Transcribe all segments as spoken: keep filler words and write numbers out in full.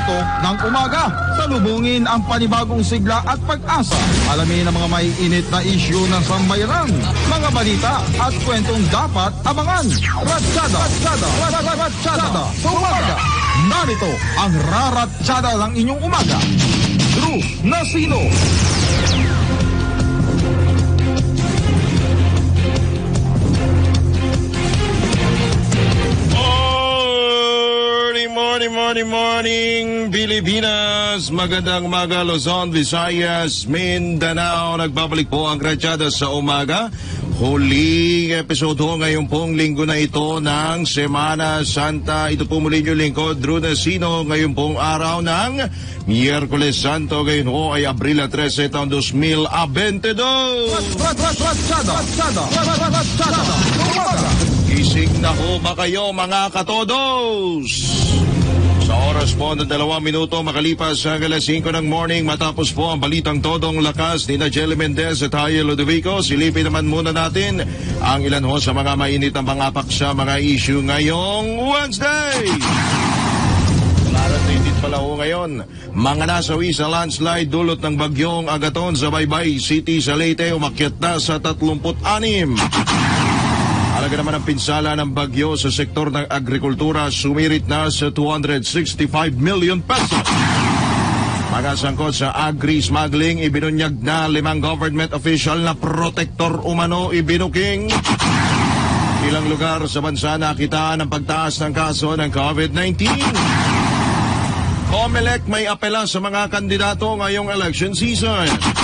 minuto ng umaga. Salubungin ang panibagong sigla at pag-asa. Alamin ang mga maiinit na issue ng sambayanan, mga balita at kwentong dapat abangan. Ratsyada, Ratsyada, Ratsyada sa umaga. Narito ang Raratsyada ng inyong umaga. Drew Nasino. Morning, morning, morning, Pilipinas. Magandang umaga, Luzon, Visayas, Mindanao. Nagbabalik po ang Ratsyada sa umaga. Huling episode ho ngayon pong linggo na ito ng Semana Santa. Ito po muli yung lingkod, Drew Nasino. Ngayon pong araw ng Miyerkules Santo. Ngayon ho ay Abril trese, taong dos mil veintidós. Ratsyada, Ratsyada, Ratsyada sa umaga. Gising na ho ba kayo, mga katodos? Sa oras po ng dalawang minuto makalipas sa alas singko ng morning, matapos po ang balitang todong lakas ni na Jelly Mendez at Haye Ludovico, silipin naman muna natin ang ilan ho sa mga mainit ang pangapak sa mga issue ngayong Wednesday. Larat na init pala ho ngayon. Mga nasawi sa landslide dulot ng bagyong Agaton sa Baybay City sa Leyte, umakyat na sa tatlumpu't-anim. Alaga naman ang pinsala ng bagyo sa sektor ng agrikultura, sumirit na sa two hundred sixty-five million pesos. Mga sangkot sa agri-smuggling, ibinunyag na limang government official na protector umano ibinuking. Ilang lugar sa bansa nakitaan ang pagtaas ng kaso ng COVID nineteen. COMELEC may apela sa mga kandidato ngayong election season.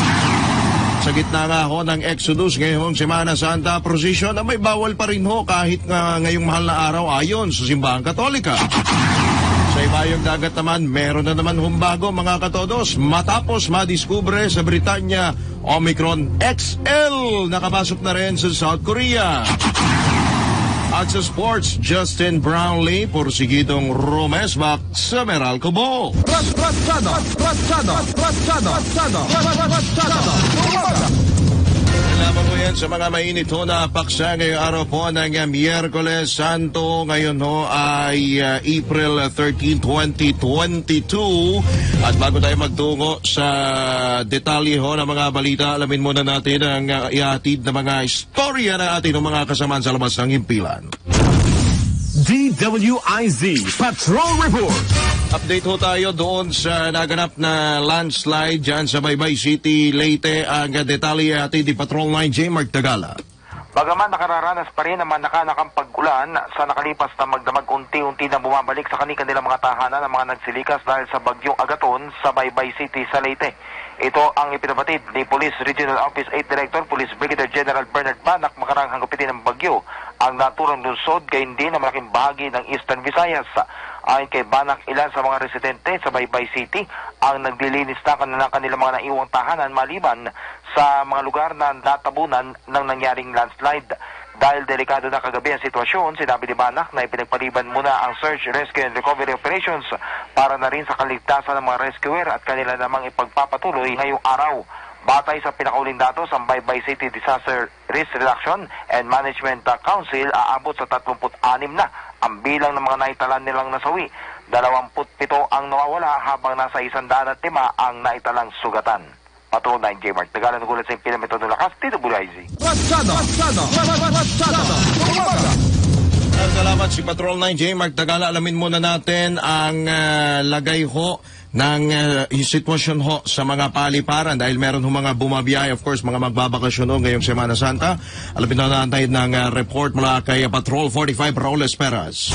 Sa gitna nga ho ng Exodus ngayong Semana Santa procession, na may bawal pa rin ho kahit nga ngayong mahal na araw ayon sa Simbahang Katolika. Sa ibayong dagat naman, meron na naman humbago, mga katodos, matapos madiskubre sa Britanya Omicron X L, nakapasok na rin sa South Korea. At sa sports, Justin Brownlee, porsigidong Romesbak sa Meralco Bo. Ratsyada, Ratsyada, Ratsyada, Ratsyada, Ratsyada sa umaga. Laban mo yan sa mga mainit ho na paksa ngayong araw po ng Miyerkules Santo. Ngayon ho ay uh, April thirteenth, twenty twenty-two. At bago tayo magtungo sa detalye ho ng mga balita, alamin muna natin ang uh, ihatid na mga istorya na atin ng mga kasamaan sa labas ng himpilan. D W I Z Patrol Report. Update ho tayo doon sa naganap na landslide dyan sa Baybay City, Leyte. Ang detalye atin di Patrol nine J Mark Tagala. Bagaman nakararanas pa rin ang manakanakang pag-ulan sa nakalipas na magdamag unti-unti na bumabalik sa kanilang mga tahanan ng mga nagsilikas dahil sa bagyong Agaton sa Baybay City sa Leyte. Ito ang ipinabatid ni Police Regional Office eight Director Police Brigadier General Bernard Banak makarang hanggupitin ng bagyo ang naturang lungsod, gayon din ang malaking bahagi ng Eastern Visayas. Ayon kay Banak, ilan sa mga residente sa Baybay City ang naglilinis na ng kanilang mga naiwang tahanan maliban sa mga lugar na natabunan ng nangyaring landslide. Dahil delikado na kagabi ang sitwasyon, sinabi ni Banak na ipinagpaliban muna ang search, rescue and recovery operations para na rin sa kaligtasan ng mga rescuer at kanila namang ipagpapatuloy ngayong araw. Batay sa pinakauling datos, ang Baybay City Disaster Risk Reduction and Management Council aabot sa tatlumpu't-anim na ang bilang ng mga naitalan nilang nasawi. Dalawamput-pito ang nawawala habang nasa isandaan at lima ang naitalang sugatan. Patrol nine J Mark Tagala, nagulat sa impilamento ng lakas, T W I Z. Ratsyada, Ratsyada, Ratsyada sa umaga. Salamat si Patrol nine J Mark Tagala. Alamin muna natin ang uh, lagay ho ng uh, sitwasyon ho sa mga paliparan dahil meron ho mga bumabiyay, of course, mga magbabakasyon ho ngayong Semana Santa. Alamin na natin ng uh, report mula kay Patrol forty-five Raul Esperas.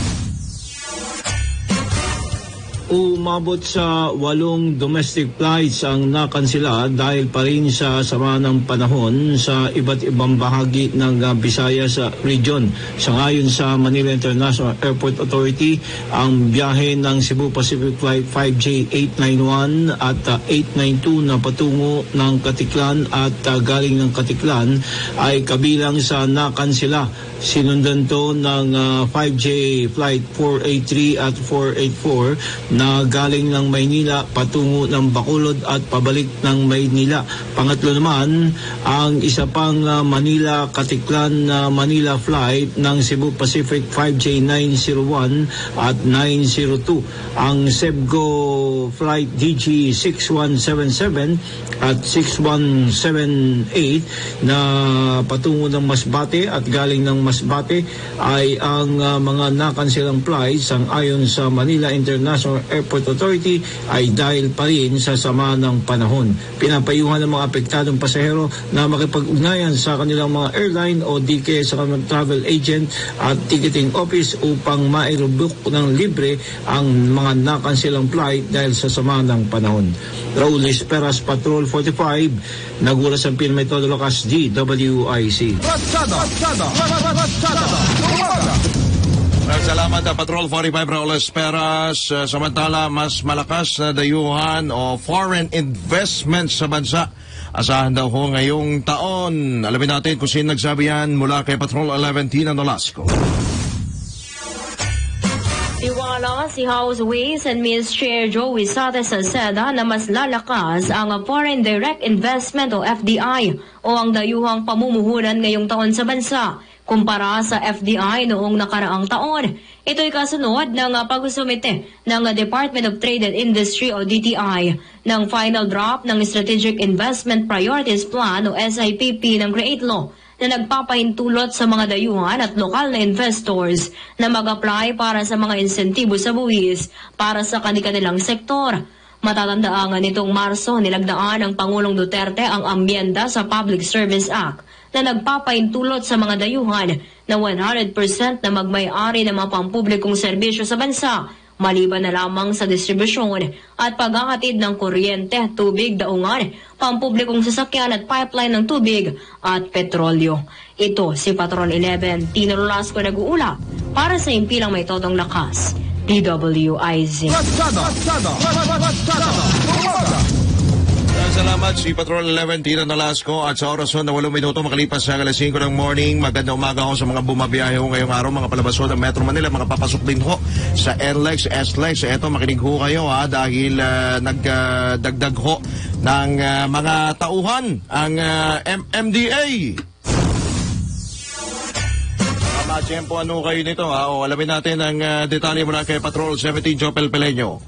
Umabot sa walong domestic flights ang nakansela dahil pa rin sa sama ng panahon sa iba't ibang bahagi ng uh, Visayas uh, region. Sa ngayon sa Manila International Airport Authority, ang biyahe ng Cebu Pacific Flight five J eight ninety-one at uh, eight ninety-two na patungo ng Katiklan at uh, galing ng Katiklan ay kabilang sa nakansela. Sinundan to ng uh, five J Flight four eighty-three at four eighty-four na galing ng Maynila patungo ng Bacolod at pabalik ng Maynila. Pangatlo naman, ang isa pang uh, Manila Katiklan uh, Manila flight ng Cebu Pacific five J nine oh one at nine oh two. Ang Cebgo Flight D G six one seven seven at six one seven eight na patungo ng Masbate at galing ng Masbate ay ang uh, mga nakansilang flights ang ayon sa Manila International Airport Authority ay dahil pa rin sa sama ng panahon. Pinapayuhan ng mga apektadong pasahero na makipag-ugnayan sa kanilang mga airline o di kaya sa kanilang travel agent at ticketing office upang mairebook ng libre ang mga nakansilang flight dahil sa sama ng panahon. Raul Esperas, Patrol forty-five, nagulas ang Pinmetro Lakas, D W I C. Ratsada, ratsada, ratsada, umaga. Salamat na Patrol forty-five, Raul Esperas. Uh, samantala, mas malakas na dayuhan o foreign investment sa bansa. Asahan daw ho ngayong taon. Alamin natin kung sino nagsabi yan mula kay Patrol eleven, Tina Nolasco. Iwala si House Ways and Means Chair Joey Sate Salceda na mas lalakas ang Foreign Direct Investment o F D I o ang dayuhang pamumuhunan ngayong taon sa bansa kumpara sa F D I noong nakaraang taon. Ito'y kasunod ng pag-usumite ng Department of Trade and Industry o D T I ng final draft ng Strategic Investment Priorities Plan o S I P P ng Create Law na nagpapahintulot sa mga dayuhan at lokal na investors na mag-apply para sa mga insentibo sa buwis para sa kanilang sektor. Matatandaan nitong Marso, nilagdaan ng Pangulong Duterte ang ambyenda sa Public Service Act na nagpapahintulot sa mga dayuhan na one hundred percent na magmay-ari ng mga pampublikong serbisyo sa bansa, maliban na lamang sa distribusyon at paghahatid ng kuryente, tubig, daungan, pampublikong sasakyan at pipeline ng tubig at petrolyo. Ito si Patrol eleven, Tino Nolasco nag-uula para sa impilang may todong lakas, D W I Z. Ratsada, ratsada, ratsada, umaga. Salamat si Patrol eleven, Tina Nolasco, at sa oras na walong minuto makalipas sa alas singko ng morning. Magandang umaga ho sa mga bumabiyahe ho ngayong araw, mga palabaso ng Metro Manila, mga papasok din ho sa N L E X, S L E X. Eto, makinig ho kayo ha, dahil uh, nagdagdag uh, ho ng uh, mga tauhan ang uh, M M D A. Tiyempo, ano kayo nito ha? O, alamin natin ang uh, detalye mula kay Patrol seventeen, Jopel Peleño.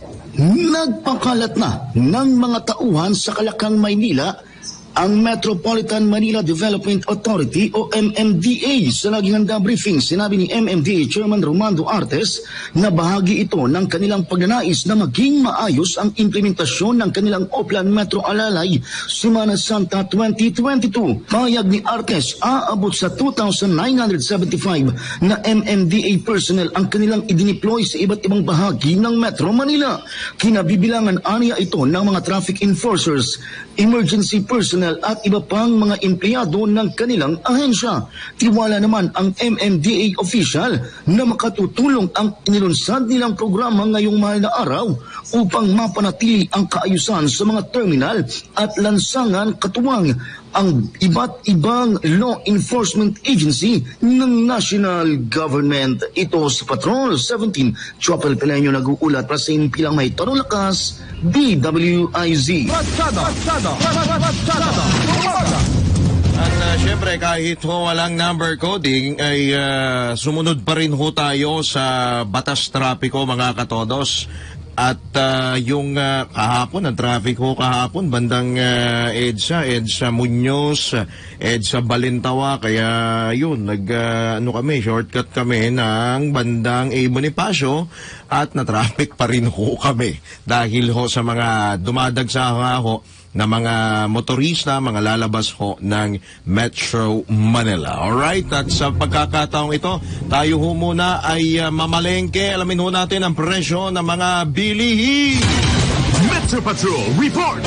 Nagpakalat na ng mga tauhan sa Kalakang, Maynila ang Metropolitan Manila Development Authority o M M D A. Sa laging handa briefing, sinabi ni M M D A Chairman Romando Artes na bahagi ito ng kanilang pagnanais na maging maayos ang implementasyon ng kanilang Oplan Metro Alalay Semana Santa twenty twenty-two. Payag ni Artes, aabot sa two thousand nine hundred seventy-five na M M D A personnel ang kanilang idineploy sa iba't ibang bahagi ng Metro Manila. Kinabibilangan aniya ito ng mga traffic enforcers, emergency personnel at iba pang mga empleyado ng kanilang ahensya. Tiwala naman ang M M D A official na makatutulong ang inilunsad nilang programa ngayong mahal na araw upang mapanatili ang kaayusan sa mga terminal at lansangan katuwang ang iba't ibang law enforcement agency ng national government. Ito sa Patrol seventeen, Chopel Peleño nag-uulat para sa impilang may tanong lakas, D W I Z. Ratsada, ratsada, ratsada, umaga. At uh, syempre kahit ho walang number coding ay uh, sumunod pa rin ho tayo sa batas trapiko, mga katodos. At uh, yung uh, kahapon, ang traffic ho kahapon, bandang uh, EDSA, EDSA Muñoz, EDSA Balintawa, kaya yun, nag, uh, ano kami, shortcut kami ng bandang A. Bonifacio at na-traffic pa rin ho kami dahil ho sa mga dumadagsa ho na mga motorista, mga lalabas ho ng Metro Manila. Alright, at sa pagkakataong ito, tayo ho muna ay uh, mamalengke. Alamin ho natin ang presyo ng mga bilihin. Metro Patrol Report!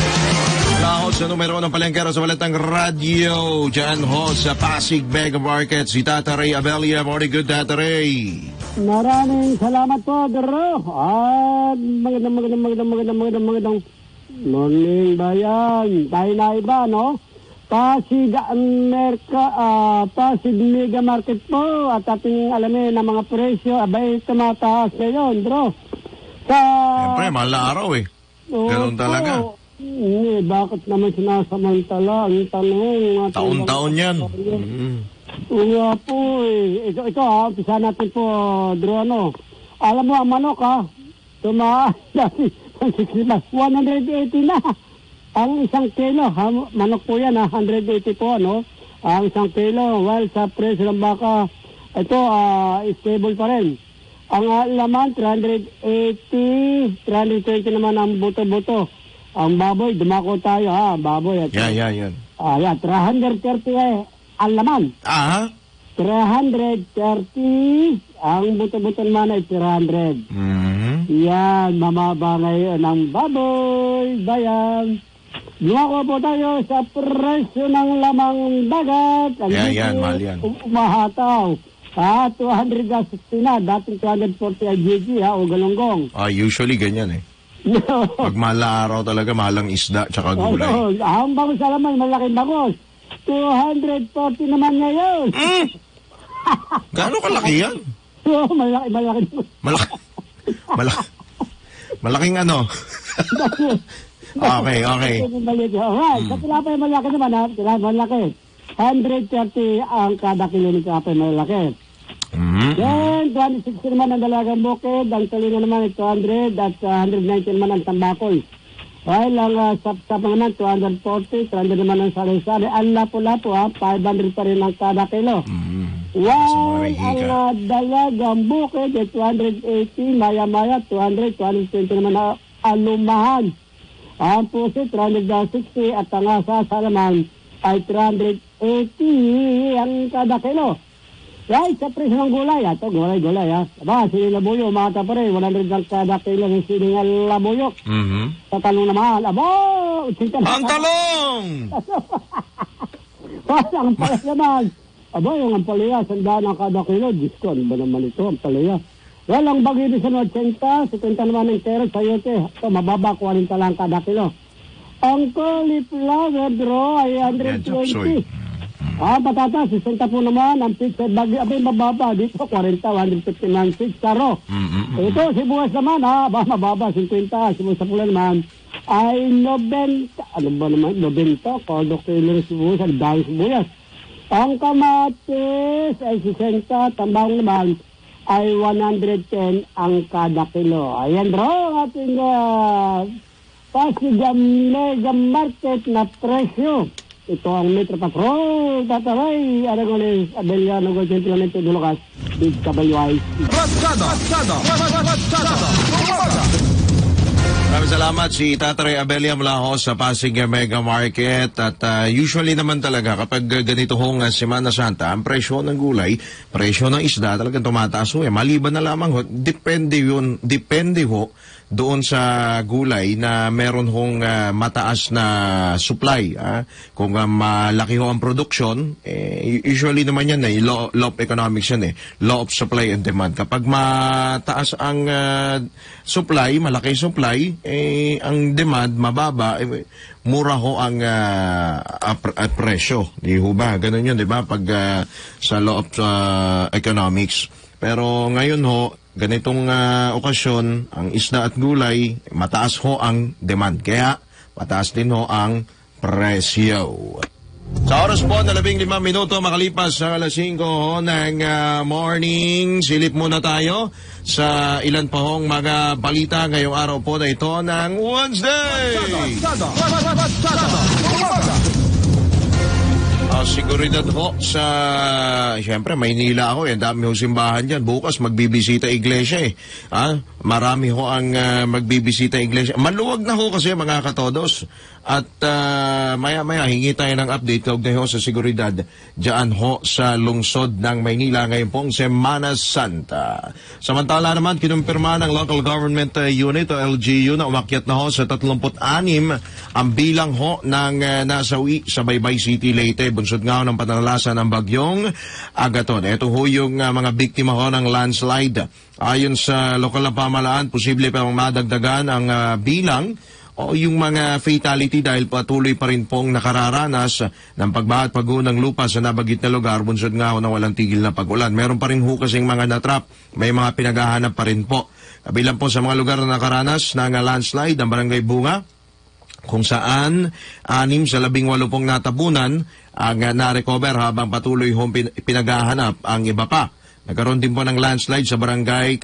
Lahos sa numero ng palengkero sa Balatang Radio. Diyan ho sa Pasig Mega Market, si Tata Ray Abelia. Morning, good Tata Ray. Maraming salamat po, Dero. At magandang, magandang, magandang, magandang, magandang, magandang morning, bayan. Tayo na iba, no? Pasig Merka, uh, Pasig Mega Market po at ating alamin ng mga presyo, abay tumataas ngayon, bro. Sa... Siyempre, mahal na araw eh. Ganun talaga. Hindi, bakit naman sinasamantala? Ang tanong... Taon-taon yan. Mm. Oo po eh. Ito, ito ha, umpisa natin po, bro, ano. Alam mo, ang manok ha, tumaas dati, one hundred eighty na. Ang isang kilo, ha, manok po yan, ha, one hundred eighty po, ano, ang isang kilo, while sa presyo ng baka, ito, uh, stable pa rin. Ang uh, laman, three hundred eighty, three hundred twenty naman ang buto-buto. Ang baboy, dumako tayo, ha, baboy. Ito. Yeah, yeah, yan. Ah, yeah, three hundred thirty eh, ang laman. Ah? three hundred thirty, ang buto-buto naman ay three hundred. Mm-hmm. Yan, mamaba ngayon ang baboy, bayan. Lumako po tayo sa presyo ng lamang dagat. Ang yan, yan, mahal yan. Umahataw. Ha, two hundred sixty na. Dating two hundred forty ay G G, ha, o galunggong. Ah, usually ganyan eh. No. Pag mahal na araw talaga, mahalang isda tsaka gulay. Oo, ang bangus sa laman, malaking bangus. two hundred forty naman ngayon. Mm. Gaano kalaki yan? Oo, malaki, malaki. Malaki. Malaki. Malaking ano? Okay, okay. Alright, sa tilapay malaki naman ha, tilapay malaki. one hundred thirty ang kada kilo ng tilapay malaki. Mm-hmm. Then, two hundred sixty naman ang dalagang bukid, ang tulingan naman ay two hundred at uh, one hundred ninety naman ang tambakol. While ang uh, sap-sap naman two hundred forty, three hundred naman ang sari-sari. Ang lapo-lapo ha, five hundred pa rin ang kada kilo. Mm-hmm. While ang uh, dalagang bukid ay two hundred eighty, maya-maya two hundred, two hundred twenty naman ang alumahan. Ang pusit, three hundred sixty at ang asasa naman ay three hundred eighty ang kada kilo. Right, sa presyo ng gulay, ito, gulay-gulay, ha. Aba, siling labuyo, umata pa rin, one hundred ang kada kilo ng siling labuyo. Mm-hmm. Sa talong na mahal, abo! Ang talong! Ang palas naman. Aba, yung ang palaya, sandaan ang kada kilo. Diyos ko, ano ba naman ito, ang palaya? Well, ang bagay din sa eighty, seventy naman ng carrot sa yote. Ito, mababa, forty lang kada kilo. Ang cauliflower, bro, ay one hundred twenty. Ah, patatas, sixty po naman. Ang pizza, bagay, abay, mababa. Dito, forty, one hundred fifty-nine, six karo. Mm-hmm. Ito, sibuas naman, ha, ba, mababa, fifty. Sibuas sa pula naman ay ninety. Ano ba naman, ninety? Kado kilo ng sibuas, ang dahil sibuyas. Ang kamatis ay sixty, tambang naman ay one hundred ten ang kada kilo. Ayan, bro, ang ating uh, Pasig Mega Market na presyo. Ito ang Metro Patrol, Tataway, Aragones, Abellano, Gentlemente, Dulucas, Big W I C. Ratsada, ratsada, ratsada, ratsada. Maraming salamat si Tatay Abelia mula sa Pasig Mega Market at uh, usually naman talaga kapag ganito hong uh, Semana Santa, ang presyo ng gulay, presyo ng isda talagang tumataas ho eh. Maliban na lamang ho, depende yun, depende ho doon sa gulay na meron hong uh, mataas na supply. Ah. Kung uh, malaki ho ang production, eh, usually naman yan eh, law, law of economics yan eh, law of supply and demand. Kapag mataas ang uh, supply, malaki supply, eh, ang demand mababa, eh, mura ho ang uh, ap- at presyo. Di ho ba? Ganun yun, di ba? Pag uh, sa law of uh, economics. Pero ngayon ho, ganitong uh, okasyon, ang isda at gulay, mataas ho ang demand. Kaya, mataas din ho ang presyo. Sa oras po na labing lima minuto makalipas sa alas singko ho ng uh, morning, silip muna tayo sa ilan pa hong mga balita ngayong araw po na ito ng Wednesday. Uh, seguridad ho sa, siyempre, Maynila ako, eh, dami ho simbahan dyan. Bukas magbibisita iglesia eh. Ah, marami ho ang uh, magbibisita iglesia. Maluwag na ho kasi mga katodos. At uh, maya-maya hingi tayo ng update kaugnay ho sa seguridad dyan ho sa lungsod ng Maynila ngayon pong Semana Santa. Samantala naman, kinumpirma ng Local Government uh, Unit o L G U na umakyat na ho sa thirty-six ang bilang ho ng uh, nasawi sa Baybay City, Leyte. Bunsod nga ho ng pananalasan ng bagyong Agaton. Ito ho yung uh, mga biktima ho ng landslide. Ayon sa lokal na pamahalaan, posible pa madagdagan ang uh, bilang o yung mga fatality dahil patuloy pa rin pong nakararanas ng pagbaha at pagguho ng lupa sa nabagit na lugar, bunsod nga ho na walang tigil na pag-ulan. Meron pa rin ho kasing mga natrap, may mga pinaghahanap pa rin po. Kabilang po sa mga lugar na nakaranas ng landslide ang Barangay Bunga, kung saan anim sa labing walo pong natabunan ang uh, na-recover habang patuloy hong pin- pinaghahanap ang iba pa. Nagkaroon din po ng landslide sa Barangay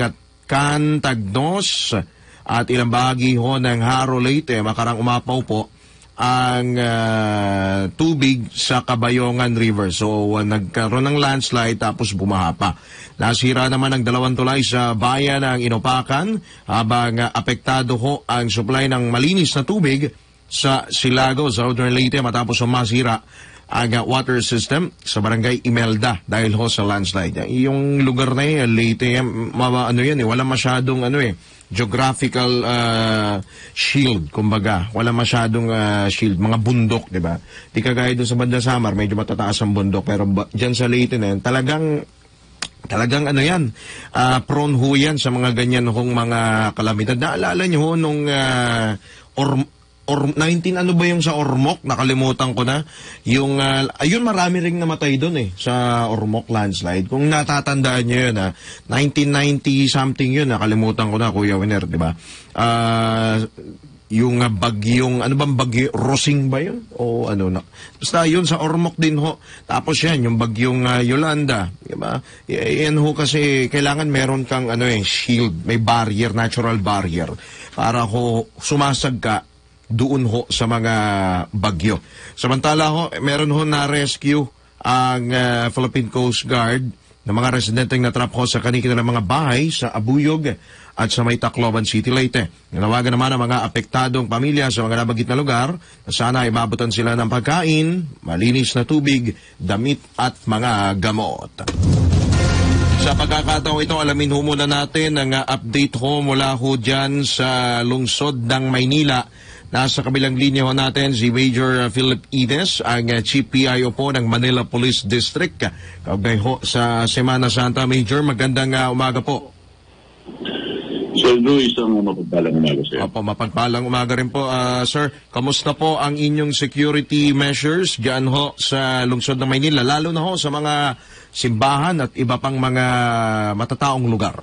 Cantagnos at ilang bahagi ho ng Haro Leyte. Makarang umapaw po ang uh, tubig sa Kabayongan River. So uh, nagkaroon ng landslide tapos bumaha pa. Nasira naman ang dalawang tulay sa bayan ng Inopacan habang uh, apektado ho ang supply ng malinis na tubig sa Silago, Southern Leyte matapos masira ang uh, water system sa Barangay Imelda dahil ho sa landslide. Yung lugar na yun, Leyte, mama, ano yan eh, wala masyadong ano eh, geographical uh, shield, kumbaga. Wala masyadong uh, shield, mga bundok, di ba? Di kagaya doon sa Banda Samar, medyo matataas ang bundok, pero ba, dyan sa Leyte na yan, talagang Talagang ano yan, uh, prone ho yan sa mga ganyan hong mga kalamidad. Naalala nyo ho nung uh, or, or, nineteen ano ba yung sa Ormoc? Nakalimutan ko na. Yung, uh, ayun marami ring namatay doon eh, sa Ormoc landslide. Kung natatandaan nyo yun, ha, nineteen ninety something yun, nakalimutan ko na, Kuya Winer, di ba? Ah... Uh, yung uh, bagyong, ano bang bagyo, Rosing ba yun? O ano na. Basta yun sa Ormoc din ho. Tapos yan, yung bagyong uh, Yolanda. Diba? Y- yan ho kasi kailangan meron kang ano eh, shield, may barrier, natural barrier. Para ho sumasag ka doon ho sa mga bagyo. Samantala ho, meron ho na-rescue ang uh, Philippine Coast Guard ng mga residenteng natrap ho sa kanilang mga bahay sa Abuyog at sa may Tacloban City, Leyte. Nanawagan naman ang mga apektadong pamilya sa mga nabagit na lugar na sana ay mabutan sila ng pagkain, malinis na tubig, damit at mga gamot. Sa pagkakataong ito, alamin ho muna natin ang update ho mula ho dyan sa lungsod ng Maynila. Nasa kabilang linya ho natin si Major Philip Ides, ang Chief P I O po ng Manila Police District. Kaugnay ho sa Semana Santa. Major, magandang uh, umaga po. Sir Drew, isang mapagpalang umaga, sir. Opo, mapagpalang umaga rin po. Uh, sir, kamusta po ang inyong security measures dyan ho sa lungsod ng Maynila, lalo na ho sa mga simbahan at iba pang mga matataong lugar?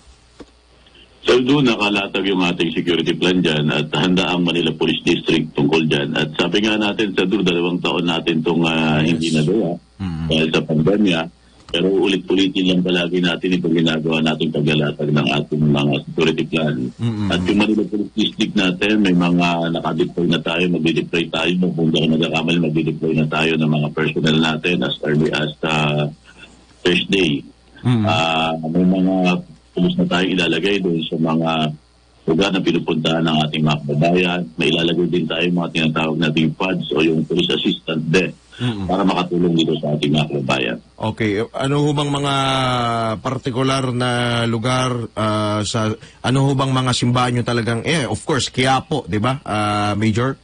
Sir Drew, nakalatag yung ating security plan dyan at handa ang Manila Police District tungkol dyan. At sabi nga natin, Sir Drew, dalawang taon natin itong uh, yes. hindi nagawa mm-hmm. dahil sa pandemya. Pero ulit-ulitin lang palagi natin itong ginagawa natin paglalatag ng ating mga security plan. Mm-hmm. At yung Manila Police District natin, may mga nakadeploy na tayo, magde-deploy tayo. Kung di ako nagkakamali, magde-deploy na tayo ng mga personnel natin as early as uh, Thursday. Mm-hmm. Uh, may mga pulis na tayong ilalagay doon sa mga lugar na pinupuntahan ng ating mga kababayan. May ilalagay din tayo mga tinatawag nating P A D S o yung Police Assistant Desk mm-hmm. para makatulong dito sa ating mga kababayan. Okay. Ano ho bang mga partikular na lugar, uh, sa ano ho bang mga simbahan nyo talagang, eh, of course, Quiapo, di ba, uh, Major?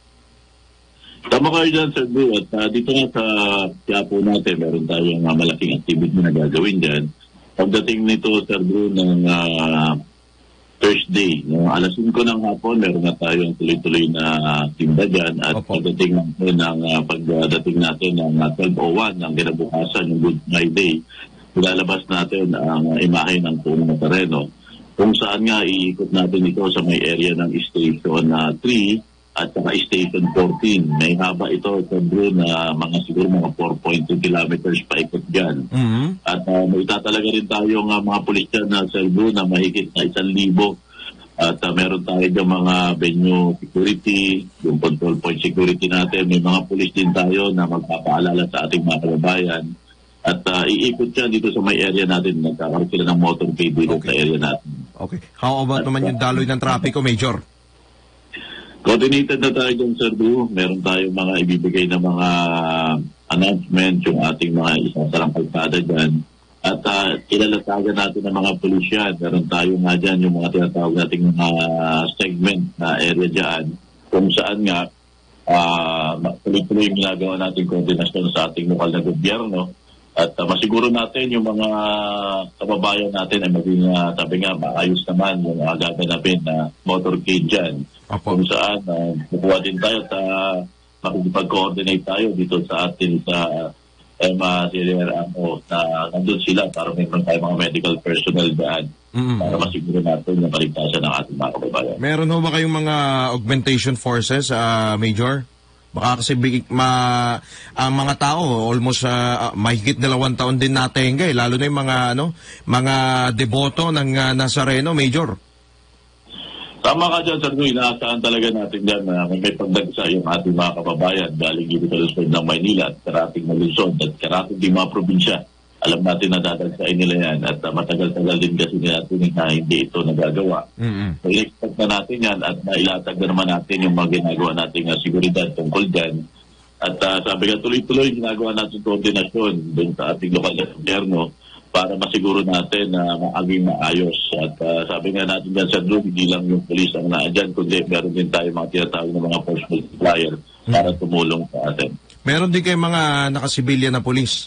Tama kayo dyan, Sir Drew. At uh, dito nga sa Quiapo natin, meron tayong uh, malaking activity na gagawin dyan. Pagdating nito, Sir Drew, ng uh, Thursday, no, alas singko ng hapon, meron na tayong tuloy-tuloy na uh, timba dyan. At Opo. pagdating natin ng, uh, pagdating natin ng uh, twelve oh one ng kinabukasan, yung Good Friday, ilalabas natin ang uh, imahe ng punong na tereno. Kung saan nga iikot natin ito sa may area ng Station uh, three at saka Station fourteen. May haba ito, Sir Drew, na mga siguro mga four point two kilometers paikot dyan. Mm-hmm. At uh, may tatalaga rin tayong uh, mga pulis dyan na Sir Drew na mahigit na isang libo. At uh, meron tayo dyan mga venue security, yung control point security natin. May mga pulis din tayo na magpapaalala sa ating mga kababayan. At uh, iikot dyan dito sa may area natin. Nagkakaroon sila ng motorcade dito okay. sa area natin. Okay. How about At, naman yung daloy ng trapiko, Major? Coordinated na tayo dyan, Sir Drew. Meron tayong mga ibibigay na mga announcement, yung ating mga isang sarang pagpada dyan. At uh, ilalatagan natin ng mga polisyan. Meron tayo nga dyan yung mga tinatawag nating mga segment na area dyan. Kung saan nga, uh, tuloy-tuloy yung ginagawa natin koordinasyon sa ating lokal na gobyerno At uh, masiguro natin yung mga kababayan natin ay maging, uh, sabi nga, maayos naman yung uh, gaganapin na motorcade dyan. Opo. Kung saan, uh, kukuha din tayo sa makikipag-coordinate tayo dito sa atin sa M A C R O na nandun sila para mayroon tayo mga medical personnel dyan mm-hmm. para masiguro natin yung kaligtasan ng ating mga kababayan. Meron ho ba kayong mga augmentation forces, uh, Major? Baka kasi big, ma, ang mga tao almost uh, mahigit dalawang taon din natin eh, lalo na yung mga ano, mga deboto ng uh, Nazareno, Major. Tama ka dyan, Sir Luis. Inaasahan talaga natin dyan na may pagdagsa yung ating mga kababayan galing dito sa Luzon ng Maynila at karating na Luzon at karating din mga probinsya. Alam natin na dadagsain nila yan at uh, matagal-tagal din kasi natin na hindi ito nagagawa. Mm-hmm. So, i-expect na natin yan at nailatag na naman natin yung mga ginagawa nating uh, seguridad tungkol dyan. At uh, sabi ka, tuloy-tuloy ginagawa natin koordinasyon dun sa ating lokal na gobyerno para masiguro natin na uh, maging maayos. At uh, sabi nga natin dyan sa Drew, hindi lang yung polis ang naadyan, kundi meron din tayo mga tinatawag ng mga force multiplier para tumulong sa atin. Meron din kayo mga nakasibilyan na polis?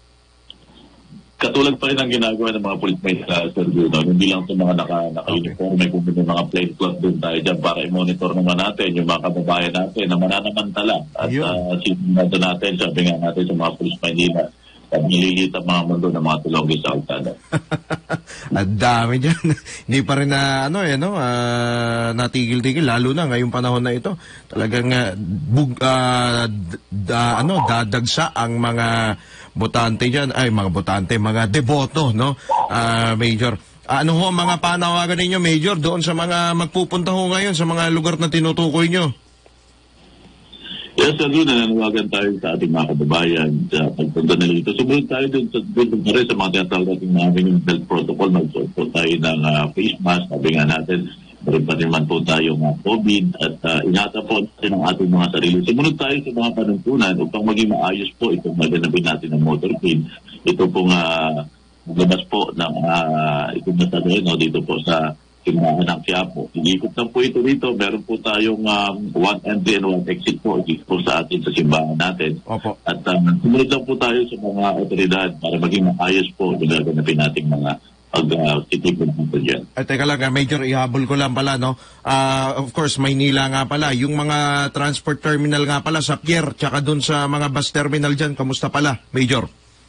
Katulad pa rin ang ginagawa ng mga police may sa Sir Drew. No? Hindi lang sa mga naka, naka-uniform, may kung may mga plain cloth din tayo dyan para i-monitor naman natin yung mga kababayan natin na mananamantala. At uh, sinunod natin, sabi nga natin sa mga police Maynila, at nililit ang mga mundo ng mga tulonggi sa kalsada. Ang dami dyan. Hindi pa rin na, ano, eh, no, uh, natigil-tigil, lalo na ngayong panahon na ito. Talagang, uh, bug, uh, da, ano, dadagsa ang mga botante dyan, ay, mga botante, mga deboto, no, uh, Major. Ano ho ang mga panawagan ninyo, Major, doon sa mga magpupunta ho ngayon, sa mga lugar na tinutukoy nyo? Yes, Sir Drew, nananawagan tayo sa ating mga kababayan sa pagpunta nila dito. Sumunod tayo dun sa, dun rin sa mga tinatawag natin namin yung health protocol. Magsuot po tayo ng uh, face mask. Sabi nga natin, meron pa rin man po tayo mga COVID at uh, ingatan po natin ang ating mga sarili. Sumunod tayo sa mga panuntunan upang maging maayos po itong maganapin natin ng motorcade. Ito pong uh, labas po ng uh, itong nasabi, no, dito po sa Tindahan ng Quiapo. Iikot lang po ito dito. Meron po tayong um, one entry and one exit po. Dito po sa atin sa simbahan natin. Opo. At um, sumunod lang po tayo sa mga otoridad para maging maayos po yung gaganapin nating mga pag-titipon uh, po dyan. Ay, teka lang, Major, ihabol ko lang pala, no? Uh, of course, Maynila nga pala. Yung mga transport terminal nga pala sa Pier, tsaka dun sa mga bus terminal dyan, kamusta pala, Major?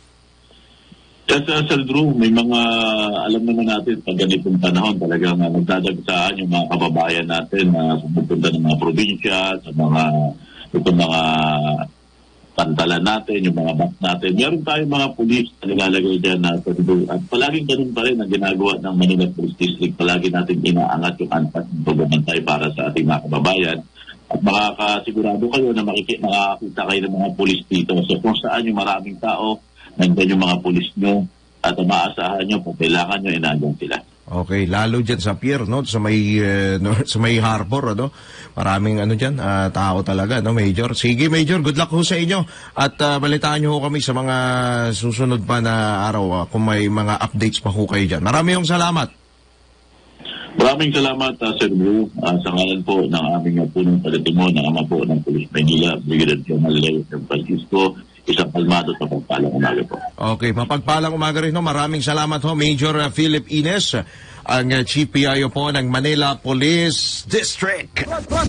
Yes, uh, Sir Drew, may mga, alam naman natin, pag ganitong panahon, talagang uh, magdadagsaan yung mga kababayan natin na uh, pupunta ng mga probinsya, sa mga, itong mga pantalan natin, yung mga bus natin. Meron tayong mga pulis na nilalagay dyan na Sir Drew. At palaging ganun pa rin ang ginagawa ng Manila Police District. Palagi natin inaangat yung antas ng pagbabantay para sa ating mga kababayan. At makakasigurado kayo na makikita, makakita kayo ng mga pulis dito. So kung saan yung maraming tao, nandiyan yung mga pulis nyo at maasahan nyo kung kailangan nyo, inandyan sila. Okay, lalo dyan sa pier, no? Sa may, uh, no? sa may harbor, ano? Maraming ano dyan, uh, tao talaga, no, Major? Sige, Major, good luck ho sa inyo. At uh, balitaan nyo ho kami sa mga susunod pa na araw uh, kung may mga updates pa ho kayo dyan. Maraming salamat. Maraming salamat, uh, Sir Drew. Uh, sa ngalan po ng aming uh, punong palatungo ng ama po ng Police Maynila, Brigadier General Leo Francisco, isang kalmado sa pagpalang umaga po. Okay, mapagpalang umaga rin ho. Maraming salamat ho, Major uh, Philip Ines, ang uh, Chief P I O po ng Manila Police District.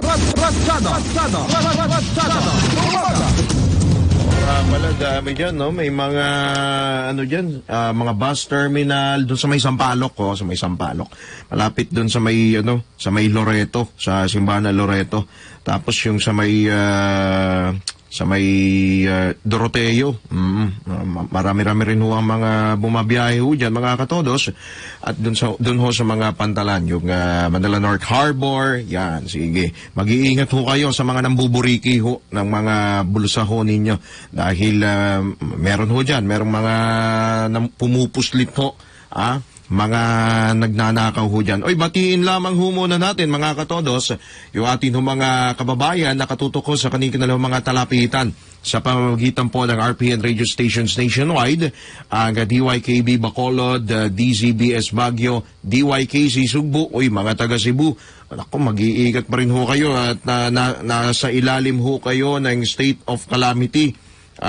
Uh, pala dami dyan, no? May mga, ano dyan, uh, mga bus terminal doon sa may Sampaloc, oh, sa may Sampaloc. Malapit doon sa may, ano, sa may Loreto, sa simbahan na Loreto. Tapos yung sa may, uh, sa may uh, Doroteo, mm, marami-rami rin ho ang mga bumabiyahe ho dyan, mga katodos. At dun, sa, dun ho sa mga pantalan, yung uh, Manila North Harbor, yan, sige. Mag-iingat ho kayo sa mga nambuburiki ho ng mga bulsa ho ninyo. Dahil uh, meron ho dyan, merong mga pumupuslit ho, ah, mga nagnanakaw ho dyan. Oy, batiin lamang ho muna natin, mga katodos, yung ating mga kababayan na katutok ko sa kanilang mga talapitan sa pamamagitan po ng R P N radio stations nationwide, ang D Y K B Bacolod, D Z B S Baguio, D Y K C Sugbo, oy, mga taga Cebu, ako, mag-iigat pa rin ho kayo at na, na, nasa ilalim ho kayo ng state of calamity. Ah,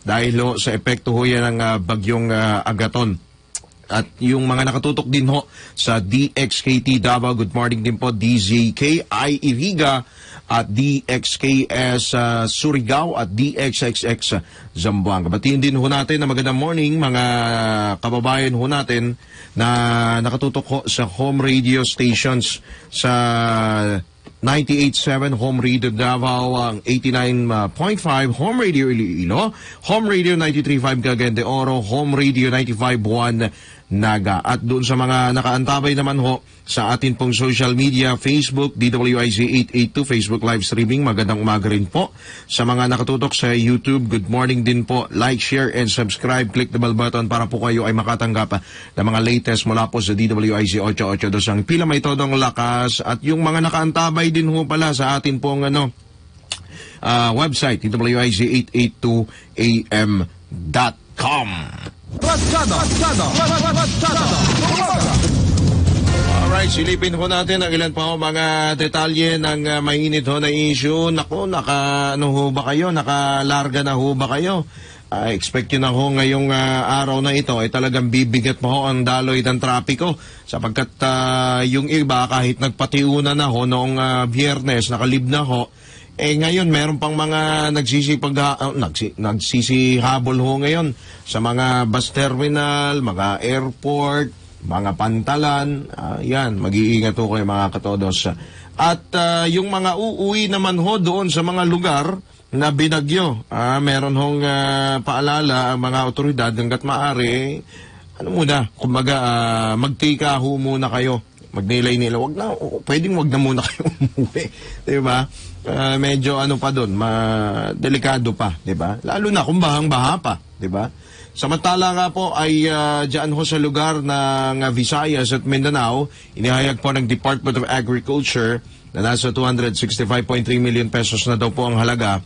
dahil ho, sa epekto ho yan ng uh, bagyong uh, Agaton. At yung mga nakatutok din ho sa D X K T Davao, good morning din po, D Z K I Iriga, at D X K S uh, Surigao at D X X X Zamboanga. Batiin din ho natin na magandang morning mga kababayan ho natin na nakatutok ho sa home radio stations sa ninety-eight point seven Home Radio Davao, ang eighty-nine point five Home Radio Iloilo, Home Radio ninety-three point five Cagayan de Oro, Home Radio ninety-five point one Naga. At doon sa mga nakaantabay naman ho sa atin pong social media, Facebook, D W I Z eight eighty-two, Facebook live streaming, magandang umaga rin po. Sa mga nakatutok sa YouTube, good morning din po. Like, share, and subscribe. Click the bell button para po kayo ay makatanggap ng mga latest mula po sa D W I Z eight eighty-two. Ang pila may todong lakas. At yung mga nakaantabay din ho pala sa atin pong ano, uh, website, D W I Z eight eighty-two A M dot com. Ratsada, Ratsada, Ratsada, Alright, silipin ho natin ang ilan pa ho mga detalye ng uh, mainit ho na issue. Naku, naka, ano ho ba kayo? Nakalarga na ho ba kayo? Uh, expect nyo na ho ngayong uh, araw na ito ay talagang bibigat mo ho ang daloy ng trapiko. Sapagkat uh, yung iba kahit nagpatiuna na ho noong uh, biyernes, nakalib na ho, eh ngayon meron pang mga nagsisipag uh, nagsi, nagsisihabol ho ngayon sa mga bus terminal, mga airport, mga pantalan. Uh, yan, mag-iingat ho kayo mga katodos. At uh, yung mga uuwi naman ho doon sa mga lugar na binagyo, uh, meron hong uh, paalala ang mga otoridad hanggat maaari, ano muna, kumbaga uh, magtika ho muna kayo, magnilay-nila, wag na, pwedeng wag na muna kayo umuwi, di ba? Uh, medyo ano pa doon, ma delikado pa, 'di ba? Lalo na kung bahang-baha pa, 'di ba? Samantala nga po ay uh, diyan ho sa lugar ng uh, Visayas at Mindanao, inihayag po ng Department of Agriculture na nasa two hundred sixty-five point three million pesos na daw po ang halaga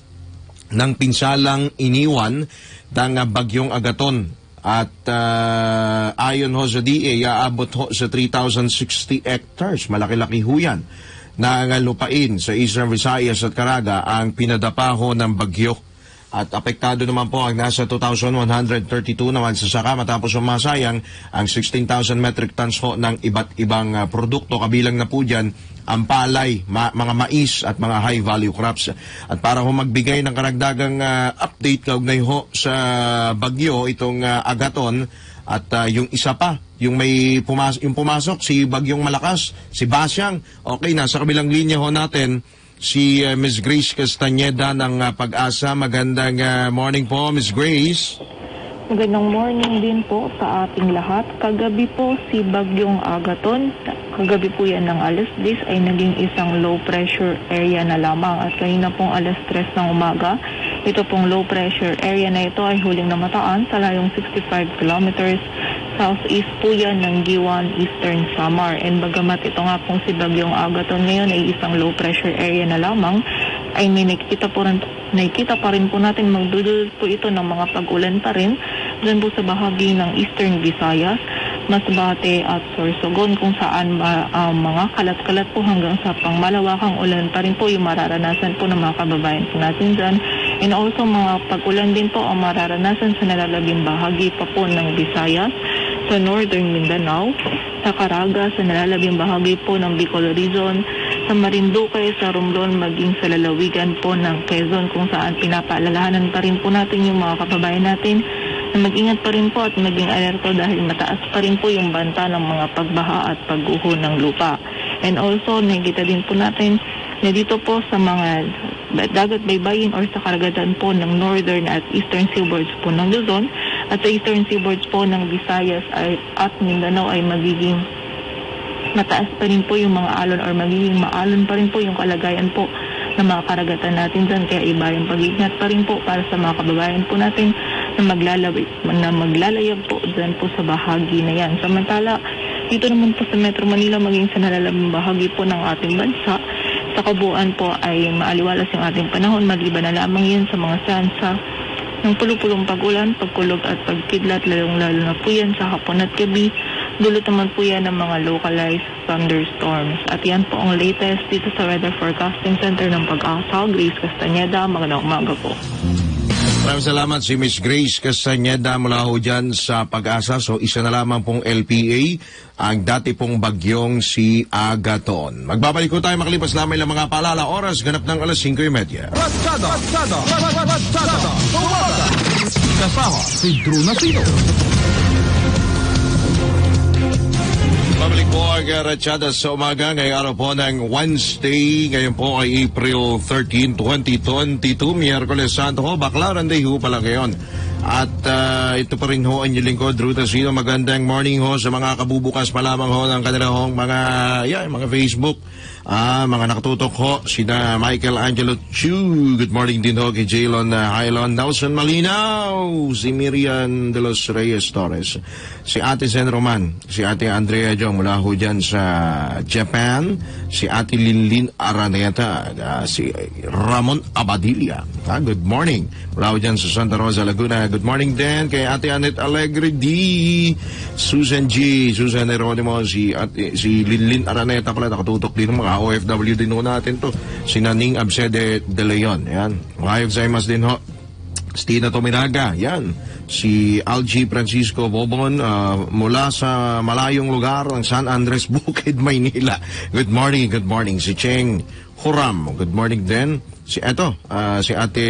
ng pinsalang iniwan ng uh, bagyong Agaton. At uh, ayon ho sa D A, aabot ho sa three thousand sixty hectares, malaki-laki ho yan, na lupain sa Eastern Visayas at Caraga ang pinadapaho ng bagyo. At apektado naman po ang nasa two thousand one hundred thirty-two naman sa saka matapos umasayang ang sixteen thousand metric tons ho ng iba't ibang uh, produkto. Kabilang na po dyan ang palay, ma mga mais at mga high value crops. At para ho magbigay ng karagdagang uh, update kaugnay ho sa bagyo itong uh, Agaton, at uh, yung isa pa, yung may pumas yung pumasok, si Bagyong Malakas, si Basyang. Okay, nasa kabilang linya ho natin si uh, Miss Grace Castañeda ng uh, Pag-asa. Magandang uh, morning po, Miss Grace. Magandang morning din po sa ating lahat. Kagabi po si Bagyong Agaton, kagabi po yan ng alas diyes ay naging isang low pressure area na lamang. At kanina pong alas tres ng umaga, ito pong low pressure area na ito ay huling namataan sa layong sixty-five kilometers southeast po yan ng Giwan, Eastern Samar. And bagamat ito nga pong si Bagyong Agaton ngayon ay isang low pressure area na lamang, ay may nakikita po rin, nakikita pa rin po natin magdudulot po ito ng mga pag-ulan pa rin dyan po sa bahagi ng Eastern Visayas, Masbate at Sorsogon, kung saan uh, uh, mga kalat-kalat po hanggang sa pangmalawakang ulan pa rin po yung mararanasan po ng mga kababayan po natin dyan. And also mga pag-ulan din po ang mararanasan sa nalalabing bahagi pa po ng Visayas, sa Northern Mindanao, sa Caraga, sa nalalabing bahagi po ng Bicol Region, sa Marinduque, sa Romblon, maging sa lalawigan po ng Quezon, kung saan pinapaalalahanan pa rin po natin yung mga kababayan natin na mag-ingat pa rin po at maging alerto dahil mataas pa rin po yung banta ng mga pagbaha at pagguho ng lupa. And also, nakikita din po natin na dito po sa mga dagat baybayin or sa karagatan po ng northern at eastern seaboards po ng Luzon at sa eastern seaboards po ng Visayas ay, at Mindanao ay magiging mataas pa rin po yung mga alon or magiging maalon pa rin po yung kalagayan po ng mga karagatan natin dyan. Kaya iba yung pag-iingat pa rin po para sa mga kababayan po natin na maglalaway, na maglalayag po dyan po sa bahagi na yan. Samantala, dito naman po sa Metro Manila maging sa nalalabing bahagi po ng ating bansa, sa kabuuan po ay maaliwalas yung ating panahon, maliban na lamang yan sa mga sansa ng pulupulong pag-ulan, pagkulog at pagkidlat, lalong-lalo na po yan sa hapon at gabi. Dulot naman po yan ng mga localized thunderstorms. At yan po ang latest dito sa Weather Forecasting Center ng Pag-asa. Grace Castañeda, magandang umaga po. Maraming salamat si Miss Grace Castañeda mula ho dyan sa Pag-asa. So isa na lamang pong L P A ang dati pong bagyong si Agaton. Magbabalik ko tayo makalipas lamang ng mga paalala. Oras ganap ng alas singko trenta. Ratsada, Ratsada, Ratsada, Umaga. Kasama si Drew Nasino. Pabalik po ang Ratsada sa umaga ngayong araw po ng Wednesday. Ngayon po ay April thirteenth, twenty twenty-two. Miyerkules Santo ho. Baclaran Day ho pala ngayon. At uh, ito pa rin ho ang inyong lingkod, Drew Nasino. Magandang morning ho sa mga kabubukas pa lamang ho ng kanilang mga, yeah, mga Facebook. Ah, mga nakatutok ho, sina Michael Angelo Chu. Good morning din ho kay Jaylon uh, Hylon Nelson Malinaw. Si Miriam de los Reyes Torres. Si Ate Zen Roman. Si Ate Andrea Jong mula ho dyan sa Japan. Si Ate Linlin Araneta. Uh, si Ramon Abadilla. Ah, good morning. Mula ho dyan sa Santa Rosa, Laguna. Good morning din kay Ate Annette Alegre D. Susan G. Susan Eronimo. Si, Ate, si Linlin Araneta pala nakatutok din mga O F W din ho natin to. Si Naning Absede de Leon. Yan. Mahayog Zaymas din ho. Stina Tominaga. Yan. Si Algie Francisco Bobon uh, mula sa malayong lugar ng San Andres, Bukid, Maynila. Good morning. Good morning. Si Cheng Huram. Good morning din. Si eto, uh, si Ate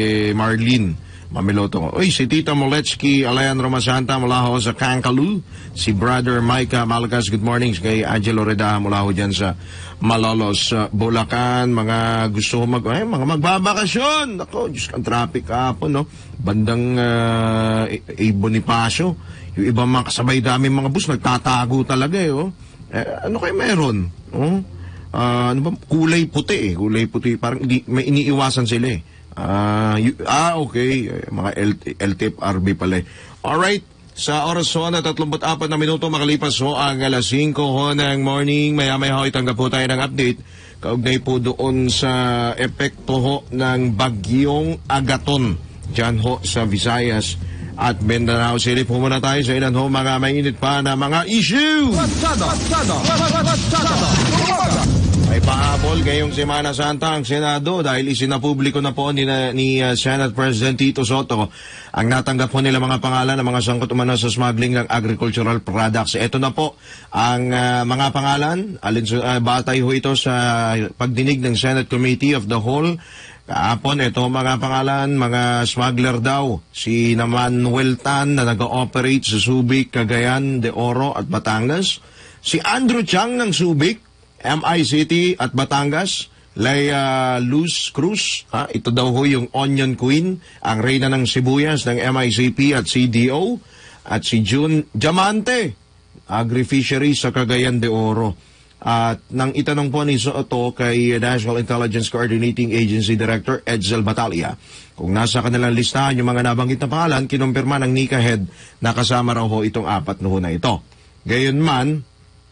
Marlene Mamiloto. Uy, si Tita Moletsky Alayan Romasanta mula ho sa Kankalu. Si Brother Micah Malagas, good morning. Kay Angelo Reda mula ho dyan sa Malolos, uh, Bulacan. Mga gusto ko mag, ay, mga magbabakasyon. Ako, Diyos ka, traffic kahapon, no? Bandang uh, A. Bonifacio. Yung ibang mga kasabay dami mga bus, nagtatago talaga eh, oh. Eh, ano kayo meron? Oh? Uh, ano ba? Kulay puti eh. Kulay puti. Parang di, may iniiwasan sila eh. Ah, uh, ah, okay. Mga L T F R B pala. Alright. Sa oras ho na tatlong apat na minuto makalipas ho ang alas singko ho ng morning. Maya-maya ho itanggap po tayo ng update. Kaugnay po doon sa epekto ho ng bagyong Agaton. Diyan ho sa Visayas at Mindanao City. Pumuna tayo sa ilan ho mga mainit pa na mga issue. Ratsada, Ratsada, Ratsada, Umaga. May pahabol ngayong Semana Santa ang Senado dahil isinapubliko na po ni, ni uh, Senate President Tito Soto ang natanggap po nila mga pangalan ng mga sangkot umano sa smuggling ng agricultural products. Ito na po ang uh, mga pangalan. Alin, uh, batay ho ito sa pagdinig ng Senate Committee of the Whole. Kahapon, ito mga pangalan, mga smuggler daw. Si Manuel Tan na nag-ooperate sa Subic, Cagayan de Oro at Batangas. Si Andrew Chang ng Subic, M I City at Batangas. Leia Luz Cruz, ha? Ito daw ho yung Onion Queen, ang reyna ng sibuyas ng M I C P at C D O. At si June Diamante, Agri-Fishery sa Cagayan de Oro. At nang itanong po ni Soto kay National Intelligence Coordinating Agency Director Edsel Batalla kung nasa kanilang listahan yung mga nabanggit na pangalan, kinumpirma ng NICA head na kasama raw ho itong apat na ho na ito. Gayunman,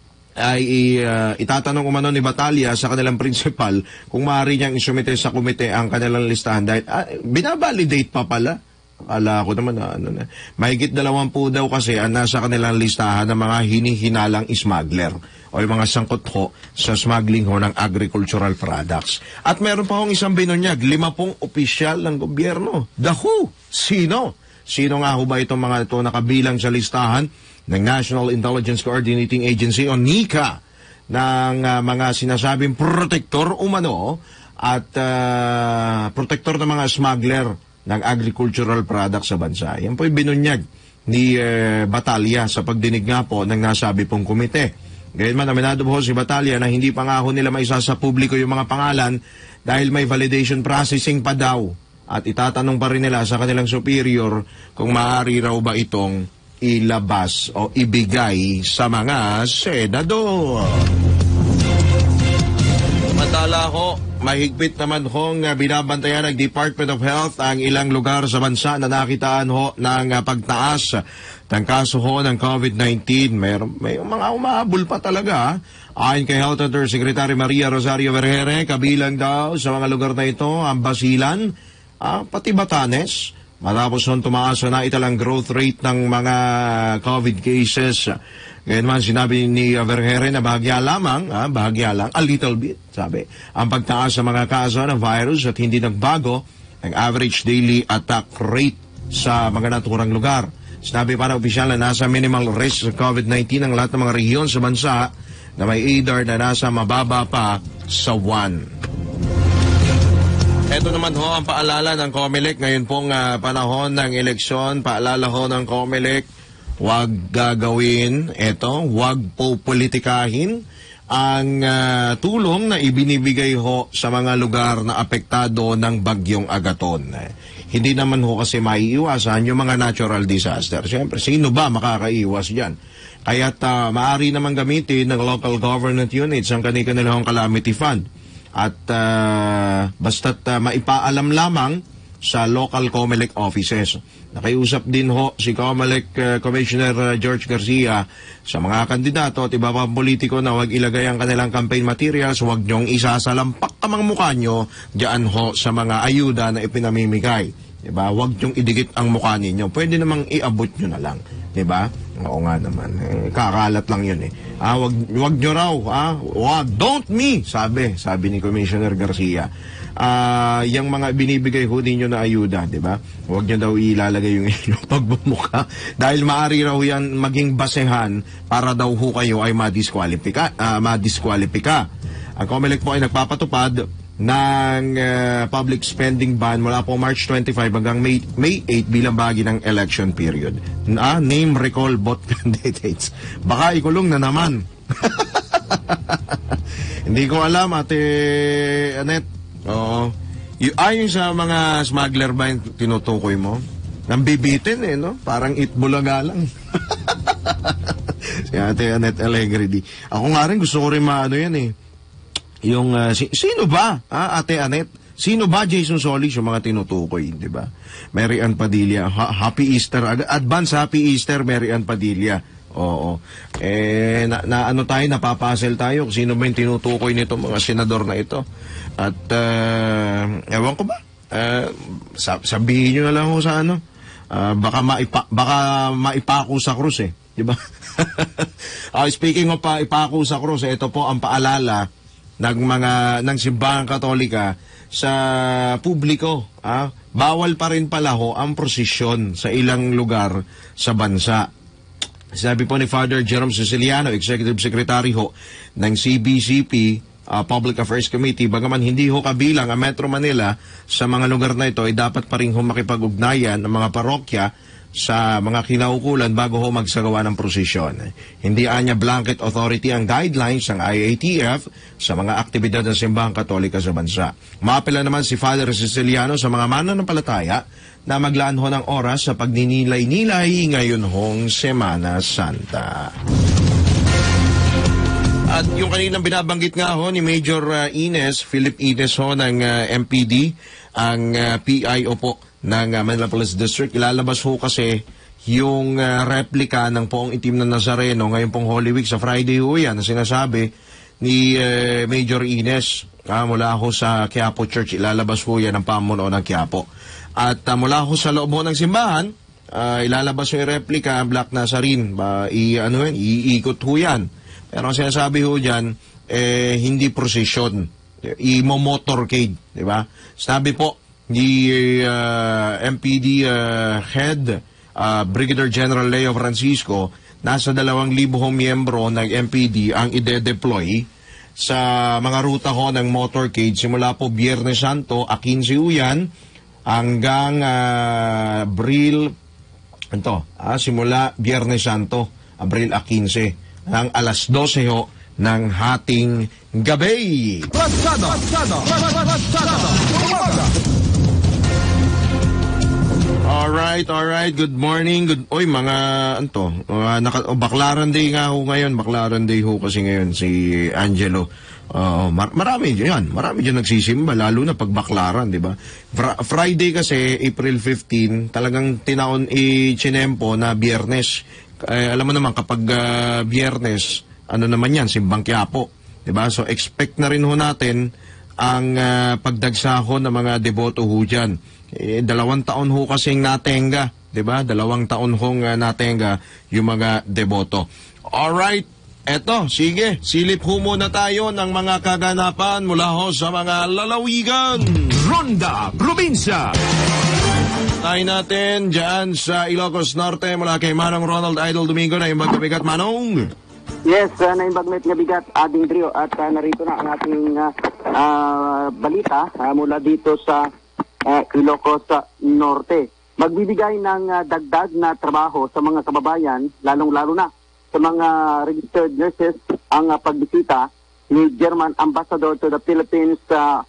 ay uh, itatanong umano ni Batalla sa kanilang principal kung maaari niyang isumite sa komite ang kanilang listahan dahil uh, binabalidate pa pala. Ala ko naman na ano na. Mahigit dalawampu daw kasi ang nasa kanilang listahan ng mga hinihinalang smuggler o yung mga sangkot ho sa smuggling ho ng agricultural products. At meron pa hong isang binunyag, lima pong opisyal ng gobyerno. The who? Sino? Sino nga ho ba itong mga ito nakabilang sa listahan ng National Intelligence Coordinating Agency o NICA ng uh, mga sinasabing protector umano at uh, protector ng mga smuggler ng agricultural products sa bansa. Yan po yung binunyag ni uh, Batalla sa pagdinig nga po ng nasabi pong komite. Gayunman, aminado po si Batalla na hindi pa nga ho nila maisa sa publiko yung mga pangalan dahil may validation processing pa daw at itatanong pa rin nila sa kanilang superior kung maaari raw ba itong ilabas o ibigay sa mga senador. Samantala ho, mahigpit naman hong binabantayan ng Department of Health ang ilang lugar sa bansa na nakitaan ho ng pagtaas ng kaso ho ng COVID nineteen. May, may mga umahabol pa talaga. Ayon kay Health Undersecretary Maria Rosario Vergere, kabilang daw sa mga lugar na ito ang Basilan, ah, pati Batanes. Matapos nun tumaas na italang growth rate ng mga COVID cases. Ngayon man sinabi ni Vergere na bahagya lamang, ah, bahagya lang, a little bit, sabi, ang pagtaas sa mga kaso ng virus at hindi nagbago ng average daily attack rate sa mga naturang lugar. Sinabi pa ng opisyal na nasa minimal risk sa COVID nineteen ang lahat ng mga rehiyon sa bansa na may E D A R na nasa mababa pa sa one. Ito naman ho ang paalala ng COMELEC ngayon pong uh, panahon ng eleksyon. Paalala ho ng COMELEC, huwag gagawin ito, huwag po politikahin ang uh, tulong na ibinibigay ho sa mga lugar na apektado ng bagyong Agaton. Eh, hindi naman ho kasi maiiwasan yung mga natural disaster. Siyempre, sino ba makakaiwas dyan? Kaya't uh, maaari naman gamitin ng local government units ang kanilang calamity fund. At uh, basta't uh, maipaalam lamang sa local COMELEC offices. Nakiusap din ho si COMELEC uh, Commissioner uh, George Garcia sa mga kandidato at iba pang politiko na huwag ilagay ang kanilang campaign materials, huwag niyong isasalampak kamang mukha nyo diyan ho sa mga ayuda na ipinamimigay. Diba? Huwag niyong idikit ang mukha ninyo. Pwede namang iabot nyo na lang. Diba? Oo nga naman. Eh, kakalat lang yun eh. Ah, wag, wag nyo raw. Ah, wag, don't me, sabi. Sabi ni Commissioner Garcia. Ah, yung mga binibigay ho ninyo na ayuda, diba? Huwag nyo daw ilalagay yung inyong pagbumuka. Dahil maaari raw yan maging basehan para daw ho kayo ay madiskwalipika. Ah, madiskwalipika. Ang COMELEC po ay nagpapatupad ng uh, public spending ban mula po March twenty-five hanggang May, May eight bilang bahagi ng election period. Ah, name, recall, both candidates. Baka ikulong na naman. Hindi ko alam, Ate Anet. Oo. Y- ayon sa mga smuggler ba yung tinutukoy mo? Nambibitin eh, no? Parang itbulaga lang. Si Ate Anet Alegre. Ako nga rin, gusto ko rin maano yan eh. Yung, uh, si, sino ba, ah, Ate Anet? Sino ba Jason Solis yung mga tinutukoy, di ba? Mary Ann Padilla, ha- Happy Easter, advance Happy Easter, Mary Ann Padilla. Oo. Eh, na, na ano tayo, napapasel tayo kung sino ba yung tinutukoy nito, mga senador na ito. At, uh, ewan ko ba, uh, sabihin nyo na lang ko sa ano, uh, baka, maipa, baka maipako sa krus eh, di ba? uh, speaking of pa, ipako sa krus, eh, ito po ang paalala ng mga ng simbahang Katolika sa publiko. Ah, bawal pa rin pala ho ang prosesyon sa ilang lugar sa bansa. Sabi po ni Father Jerome Siciliano, Executive Secretary ho ng C B C P uh, Public Affairs Committee, bagaman hindi ho kabilang ang Metro Manila sa mga lugar na ito, ay dapat pa rin ho makipag-ugnayan ng mga parokya sa mga kinaukulan bago ho magsagawa ng prosesyon. Hindi anya blanket authority ang guidelines ng I A T F sa mga aktibidad ng simbahang Katolika sa bansa. Maapela naman si Father Siciliano sa mga mananampalataya na maglaan ho ng oras sa pagninilay-nilay ngayon hong Semana Santa. At yung kaninang binabanggit nga ho ni Major uh, Ines, Philip Ines ho ng uh, M P D, ang uh, P I O po ng uh, Manila Police District. Ilalabas ho kasi yung uh, replika ng Poong Itim na Nazareno ngayon pong Holy Week sa Friday ho yan na sinasabi ni uh, Major Ines uh, mula ho sa Quiapo Church. Ilalabas ho yan ng pamuno ng Quiapo. At uh, mula ho sa loob ho ng simbahan, uh, ilalabas ho yung replika Black Nazarene. Uh, i, ano yan, iikot ho yan. Pero ang sinasabi ho dyan, eh, hindi procession. I-motorcade, di ba? Sabi po ni uh, M P D uh, Head uh, Brigadier General Leo Francisco, nasa dalawang libo miyembro ng M P D ang ide-deploy sa mga ruta ho ng motorcade simula po Biyernes Santo, quince uyan, hanggang uh, Abril, ito, ah, simula Biyernes Santo, Abril quince, ng alas dose ho ng hating gabi. Ratsada, ratsada, ratsada, umaga. Alright, alright. Good morning. Good, oy, mga, anto, uh, naka, oh, Baklaran Day nga ho ngayon. Baklaran Day ho kasi ngayon si Angelo. Uh, mar marami dyan. Marami dyan nagsisimba, lalo na pag Baklaran, di ba? Fr Friday kasi, April fifteenth, talagang tinaon i-chinempo na Biyernes. Eh, alam mo naman, kapag uh, Biyernes, ano naman yan, simbang Quiapo. Di ba? So, expect na rin ho natin ang uh, pagdagsahon ng mga deboto ho dyan. Eh, dalawang taon ho kasing natenga, di ba? Dalawang taon hong uh, natenga yung mga deboto. Alright, Eto, sige, silip ho muna tayo ng mga kaganapan mula ho sa mga lalawigan. Ronda Probinsya. Tayo natin dyan sa Ilocos Norte mula kay Manong Ronald Idol Domingo na yung magkabigat. Manong! Yes, uh, naimbagmet nga bigat, Ading Drio, at uh, narito na ang ating uh, uh, balita uh, mula dito sa uh, Ilocos uh, Norte. Magbibigay ng uh, dagdag na trabaho sa mga kababayan, lalong-lalo na sa mga registered nurses, ang uh, pagbisita ni German Ambassador to the Philippines, uh,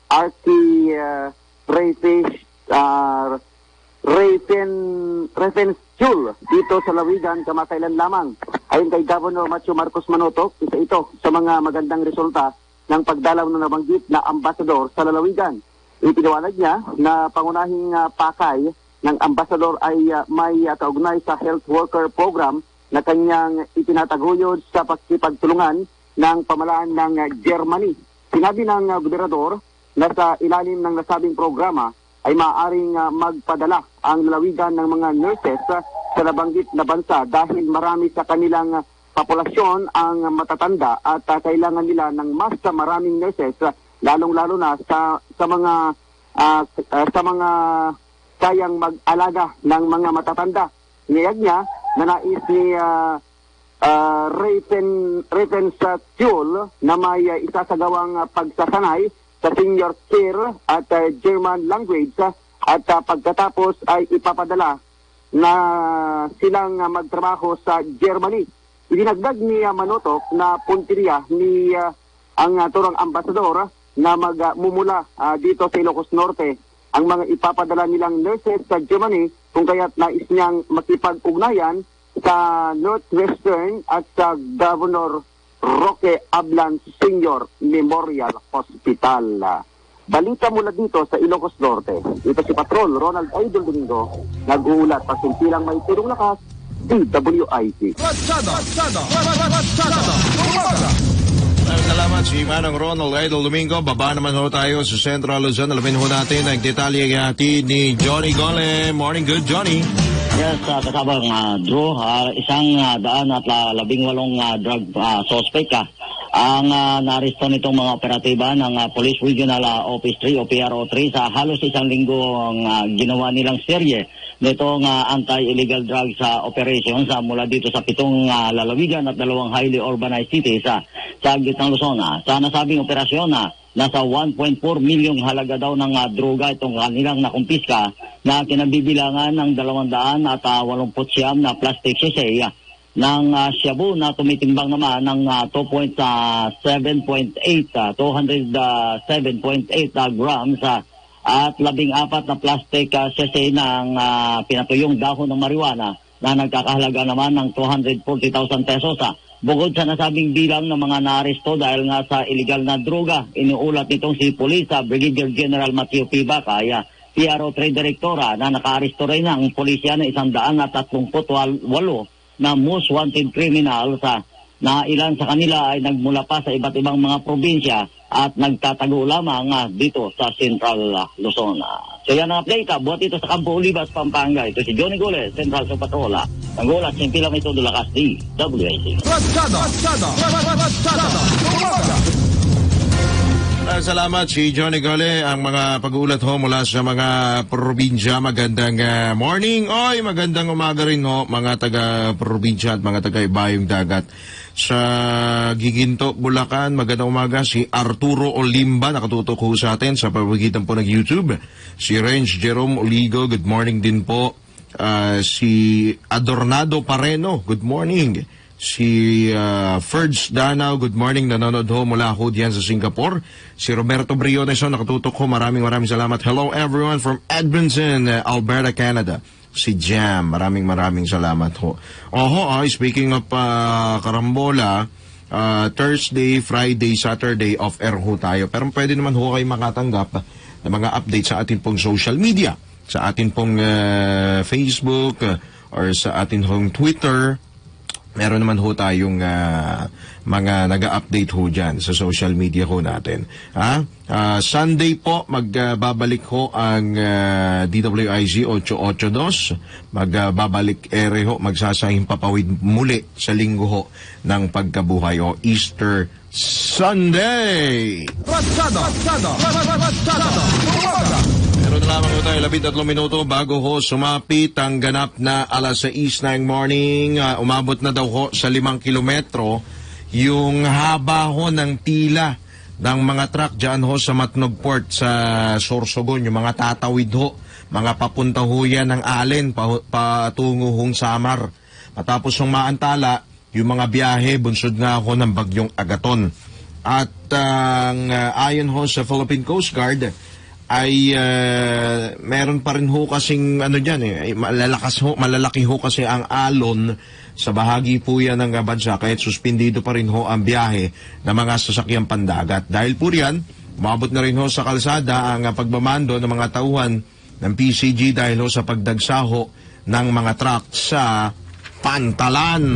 Archie uh, Rayfish, uh, Rayfen, Rayfenschul, dito sa Lawigan, kamakailan lamang. Ayon kay Governor Macho Marcos Manotoc, isa ito sa mga magandang resulta ng pagdalaw na nabanggit na ambassador sa lalawigan. Ipinawalag niya na pangunahing uh, pakay ng ambassador ay uh, may uh, kaugnay sa health worker program na kanyang itinataguyod sa pagkipagtulungan ng pamalaan ng uh, Germany. Sinabi ng uh, gobernador na sa ilalim ng nasabing programa ay maaaring uh, magpadala ang lalawigan ng mga nurses uh, sa nabanggit na bansa dahil marami sa kanilang uh, populasyon ang uh, matatanda at uh, kailangan nila ng mas uh, maraming nurses uh, lalong-lalo na sa sa mga uh, uh, sa mga kayang mag-alaga ng mga matatanda. Niyag niya na nais ni uh, uh, Raven Rayfenschul na may uh, isasagawang uh, pagsasanay sa senior care at uh, German language uh, at uh, pagkatapos ay ipapadala na silang uh, magtrabaho sa Germany. Idinagdag ni uh, Manotoc na punteriya ni uh, ang uh, turang ambasador uh, na magmumula uh, uh, dito sa Ilocos Norte ang mga ipapadala nilang nurses sa Germany kung kaya't nais niyang makipag-ugnayan sa Northwestern at sa Governor Roque Ablan Senior Memorial Hospital. Balita mula dito sa Ilocos Norte. Ito si Patrol Ronald Idol Domingo, nag-uulat pasimpilang may tulong lakas, D W I C. Ratsada! Ratsada! Ratsada! Umaga! Salamat si Manong Ronald Idol Domingo. Baba naman ho tayo sa Central Luzon. Alamin ho natin ang detalye hati ni Johnny Gole. Morning, good Johnny. Yes, uh, kasabang uh, Drew, uh, isang uh, daan at uh, labing walong uh, drug uh, suspect uh, ang uh, naristo nitong mga operatiba ng uh, Police Regional uh, Office three o P R O three sa halos isang linggo ang uh, ginawa nilang serye nitong uh, anti-illegal drugs uh, operations uh, mula dito sa pitong uh, lalawigan at dalawang highly urbanized cities uh, sa gitnang Luzon. Uh. Sa nasabing operasyon na uh, nasa one point four milyong halaga daw ng uh, droga itong kanilang nakumpiska na kinabibilangan ng dalawang daan at uh, walumput siyam na plastic sachet uh, ng uh, shabu na tumitimbang naman ng uh, two point seven point eight, uh, two hundred seven point eight uh, grams uh, at labing apat na plastic uh, sachet ng uh, pinatuyong dahon ng marijuana na nagkakahalaga naman ng two hundred forty thousand pesos. Uh. Bukod sa nasabing bilang ng mga naaresto dahil nga sa illegal na droga, iniulat nitong si Police uh, Brigadier General Matthew P. Bacay, P R O three Direktora, na nakaaresto rin ang pulisya na isang daan at tatlongput walo na most wanted criminals uh, na ilan sa kanila ay nagmula pa sa iba't ibang mga probinsya at nagtatago lamang uh, dito sa Central uh, Luzon. So yan ang update. Uh, buhat ito sa Campo Olivas, Pampanga. Ito si Johnny Gole, Central sa Patrola. Ang gulat, simpilang ito dulakas di W I C. Ratsada! Ratsada! Ratsada! Umaga! Salamat si Johnny Gole. Ang mga pag-uulat ho mula sa mga probinsya. Magandang uh, morning. Oy, magandang umaga rin ho mga taga-probinsya at mga taga-ibayong dagat. Sa Giginto, Bulacan, magandang umaga si Arturo Olimba, nakatutok ho sa atin sa pamagitan po ng YouTube. Si Renz Jerome Oligo, good morning din po. Uh, si Adornado Pareno, good morning. Si uh, Ferds Danao, good morning, nanonood ho mula ho diyan sa Singapore. Si Roberto Briones, nakatutok ho, maraming maraming salamat. Hello everyone from Edmonton, uh, Alberta, Canada. Si Jam, maraming maraming salamat ho. Oho, uh, speaking of uh, Karambola, uh, Thursday, Friday, Saturday off air ho tayo. Pero pwede naman ho kayo makatanggap ng mga update sa atin pong social media. Sa atin pong uh, Facebook uh, or sa atin pong Twitter meron naman ho tayong uh, mga nag-update ho dyan sa social media ho natin. Ha? Uh, Sunday po, magbabalik uh, ho ang uh, D W I Z eight eight two. Magbabalik uh, ere ho, magsasahing papawid muli sa linggo ho ng pagkabuhay o Easter Sunday. Ratsada, ratsada, ratsada, ratsada. Meron na lamang po tayo labing tatlong minuto bago ho sumapit ang ganap na alas sais ng morning. Uh, umabot na daw ho sa limang kilometro yung haba ho ng pila ng mga truck dyan ho sa Matnog Port sa Sorsogon. Yung mga tatawid ho, mga papunta ho yan ng Allen, patungo hong Samar. Matapos yung maantala, yung mga biyahe, bunsod nga ho ng bagyong Agaton. At ang uh, ayon ho sa Philippine Coast Guard, ay uh, meron pa rin ho kasing ano dyan eh, malalakas ho, malalaki ho kasi ang alon sa bahagi po yan ng bansa, kahit suspindido pa rin ho ang biyahe ng mga sasakyang pandagat. Dahil po yan, umabot na rin ho sa kalsada ang uh, pagmamando ng mga tauhan ng P C G dahil ho sa pagdagsaho ng mga truck sa Pantalan.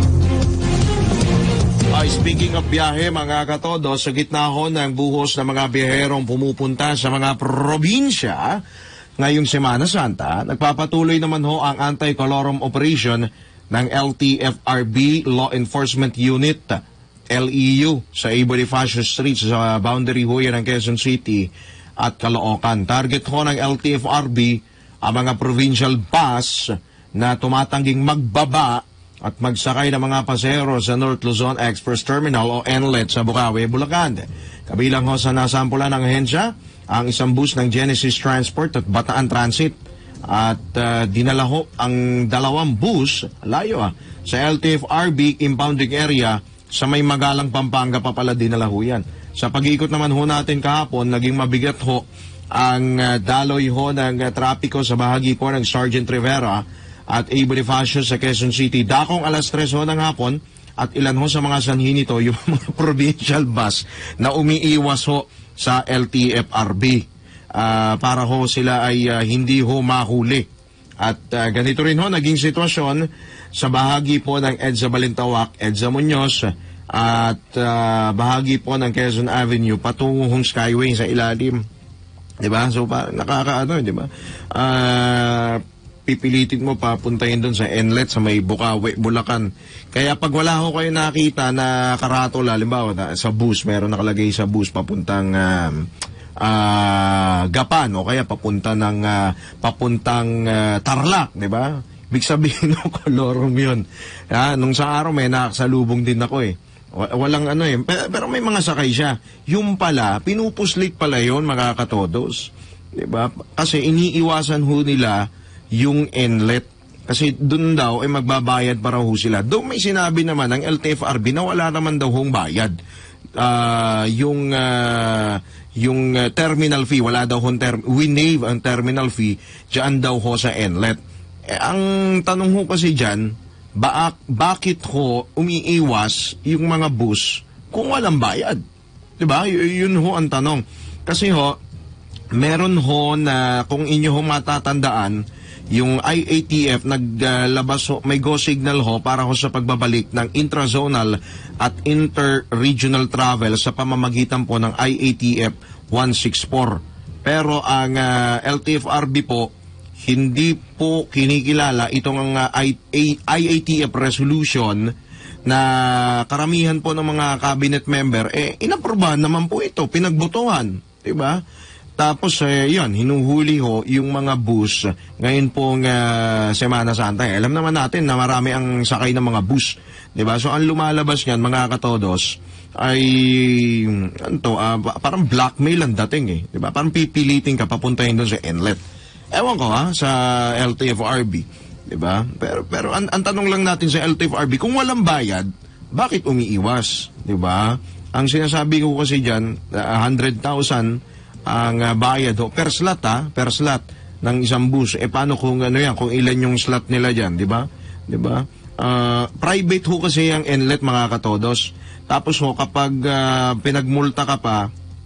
Ay, speaking of biyahe, mga katodo, sa gitna ho ng buhos ng mga biyaherong pumupunta sa mga probinsya ngayong Semana Santa, nagpapatuloy naman ho ang anti-colorum operation ng L T F R B Law Enforcement Unit, L E U, sa A. Bonifacio Street sa boundary ho yan ng Quezon City at Caloocan. Target ho ng L T F R B ang mga provincial bus na tumatangging magbaba at magsakay ng mga pasahero sa North Luzon Express Terminal o N L E T sa Bukawi, Bulacan. Kabilang ho sa nasampulan ng ahensya ang isang bus ng Genesis Transport at Bataan Transit. At uh, dinala ho ang dalawang bus, layo ah, sa L T F R B impounding area sa May Magalang, Pampanga pa pala dinala ho yan. Sa pag-iikot naman ho natin kahapon, naging mabigat ho ang uh, daloy ho ng uh, trapiko sa bahagi po ng Sergeant Rivera at A. Bonifacio sa Quezon City. Dakong alas tres ho ng hapon at ilan ho sa mga sanhi nito yung mga provincial bus na umiiwas ho sa L T F R B uh, para ho sila ay uh, hindi ho mahuli. At uh, ganito rin ho naging sitwasyon sa bahagi po ng EDSA Balintawak, EDSA Muñoz at uh, bahagi po ng Quezon Avenue patungong Skyway sa ilalim. Diba? So parang nakakaano, diba? Ah... Uh, pipilitin mo papuntahin doon sa N L E T sa May Bukawi, Bulacan. Kaya pag wala ho kayo nakita na karatol, halimbawa na, sa bus, meron nakalagay sa bus papuntang uh, uh, Gapan o kaya papunta ng uh, papuntang uh, Tarlac, di ba? Big sabihin ng kolorum yun. Ha, nung sa araw may nakasalubong din ako eh. Walang ano eh, pero may mga sakay siya. Yung pala, pinupuslit pala yun, mga katodos. Di ba? Kasi iniiwasan ho nila yung N L E T. Kasi doon daw ay eh, magbabayad para ho sila. Doon may sinabi naman ng L T F R B na wala naman daw hong bayad. Uh, yung uh, yung uh, terminal fee, wala daw hong term winave ang terminal fee diyan daw ho sa N L E T. Eh, ang tanong ho kasi diyan, ba bakit ho umiiwas yung mga bus kung walang bayad? 'Di ba? Y- yun ho ang tanong. Kasi ho meron ho na kung inyo ho matatandaan, yung I A T F naglabas uh, ho, may go signal ho para ho sa pagbabalik ng intrazonal at inter-regional travel sa pamamagitan po ng I A T F one sixty-four. Pero ang uh, L T F R B po, hindi po kinikilala itong uh, I A T F resolution na karamihan po ng mga cabinet member, eh, inaprubahan naman po ito, pinagbotohan, diba? Tapos, eh, yun, hinuhuli ho yung mga bus ngayon pong uh, Semana Santa. Eh, alam naman natin na marami ang sakay ng mga bus. Diba? So, ang lumalabas niyan, mga katodos, ay, ano to, uh, parang blackmail ang dating eh. Diba? Parang pipilitin ka, papuntahin doon sa N L E T. Ewan ko ha, sa L T F R B. Diba? Pero, pero ang, ang tanong lang natin sa L T F R B, kung walang bayad, bakit umiiwas? Diba? Ang sinasabi ko kasi dyan, uh, one hundred thousand ang uh, bayad ho, per slot ha, per slot ng isang bus. Eh paano kung ano yan, kung ilan yung slot nila dyan, di ba? Di ba? Uh, private ho kasi yung N L E T, mga katodos. Tapos ho, kapag uh, pinagmulta ka pa,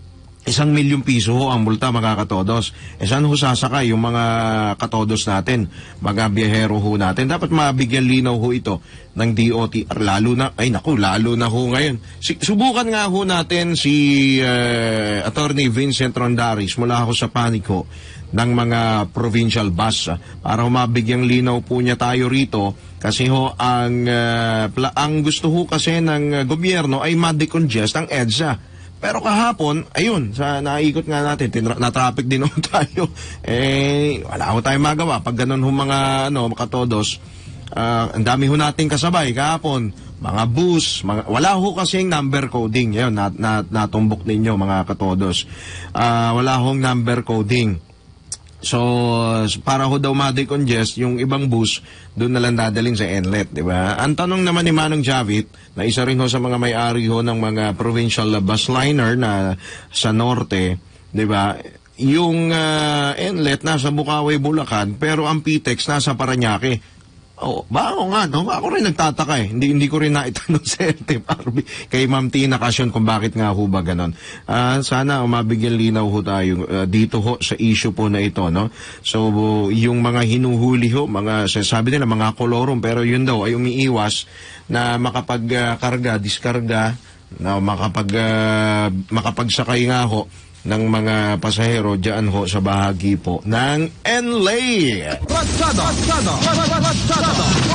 Isang milyong piso ho ang multa, mga katodos. E saan ho sasakay yung mga katodos natin, mga biyahero ho natin? Dapat mabigyan linaw ho ito ng D O T R, lalo na, ay naku, lalo na ho ngayon. Si, subukan nga ho natin si uh, Attorney Vincent Rondaris mula ho sa Panico ng mga provincial bus uh, para ho mabigyang linaw po niya tayo rito. Kasi ho, ang, uh, pla- ang gusto ho kasi ng uh, gobyerno ay ma-decongest ang EDSA. Pero kahapon, ayun, sa naikot nga natin, tinra- na-traffic din ho tayo. Eh, wala ho tayong magawa. Pag ganun ho mga, ano, katodos, uh, ang dami ho nating kasabay kahapon. Mga bus, mga, wala ho kasing number coding. Ayun, nat, nat, natumbok ninyo, mga katodos. Uh, wala hong number coding. So, para ho daw ma-decongest, yung ibang bus, doon na lang dadalhin sa inlet, di ba? Ang tanong naman ni Manong Javit, na isa rin ho sa mga may-ari ho ng mga provincial bus liner na sa norte, di ba? Yung uh, inlet nasa Bukawi, Bulacan, pero ang P T E X nasa Parañaque. Oh, ba ako nga, no? Ako rin nagtataka eh. Hindi, hindi ko rin naitanong sa L T F R B kay Ma'am Tina Casyon kung bakit nga ho ba ganon. Uh, sana uh, mabigyan linaw ho tayo uh, dito ho sa issue po na ito, no? So, uh, yung mga hinuhuli ho, mga, sabi nila, mga kolorum, pero yun daw ay umiiwas na makapagkarga, uh, diskarga, na makapag, uh, makapagsakay nga ho ng mga pasahero dyan ho sa bahagi po ng Enlay. Ratsada! Ratsada! Ratsada!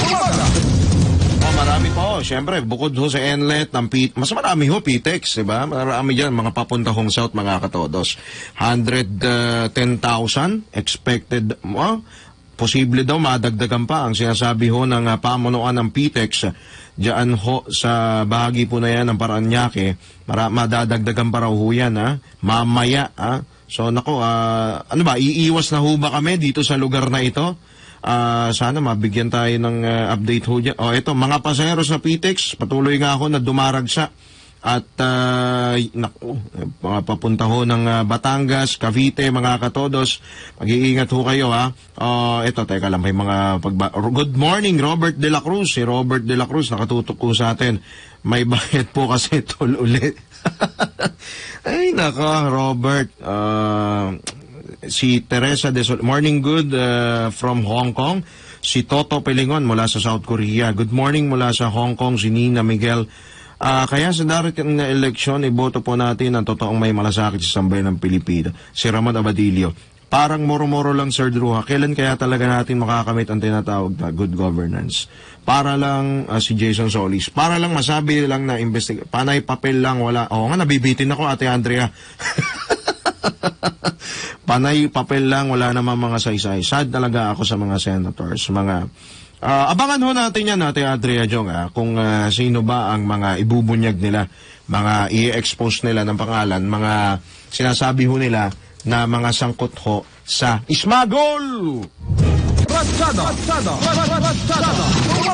Oh, marami po. Siyempre, bukod ho sa Enlet, ng P- mas marami ho P T E X, diba? Marami dyan, mga papunta hong south, mga katodos. one hundred ten thousand expected, oh, posible daw madagdagan pa ang sinasabi ho ng uh, pamunuan ng P T E X diyan ho sa bahagi po na yan ng Parañaque. Mara, madadagdagan pa raw ho yan, ha? Mamaya, ha? So, nako, uh, ano ba, iiwas na ho ba kami dito sa lugar na ito? Uh, sana mabigyan tayo ng uh, update ho dyan. O, ito, mga pasaheros na P T E X, patuloy nga ako na dumaragsa. At, uh, naku, mga papunta ho ng uh, Batangas, Cavite, mga katodos. Mag-iingat ho kayo, ha? Uh, ito, teka lang, may mga pagba... Good morning, Robert De La Cruz. Si Robert De La Cruz, nakatutok ko sa atin. May bayad po kasi tol ulit. Ay, naka, Robert. Uh, si Teresa De Sol... Morning good uh, from Hong Kong. Si Toto Pelingon mula sa South Korea. Good morning mula sa Hong Kong. Si Nina Miguel. Uh, kaya sa darating na eleksyon, iboto po natin ang totoong may malasakit sa sambayan ng Pilipino. Si Ramon Abadillo. Parang moro-moro lang, Sir Drew. Kailan kaya talaga natin makakamit ang tinatawag na good governance? Para lang, uh, si Jason Solis, para lang masabi lang na investig... Panay papel lang, wala... Oo nga, nabibitin ako, Ate Andrea. Panay papel lang, wala naman mga saysay. Sad talaga ako sa mga senators, mga... Uh, abangan ho natin yan, Ate Andrea Jong, ah, kung uh, sino ba ang mga ibubunyag nila, mga i-expose nila ng pangalan, mga sinasabi ho nila na mga sangkot ho sa ismagol! Ratsada! Ratsada! Ratsada!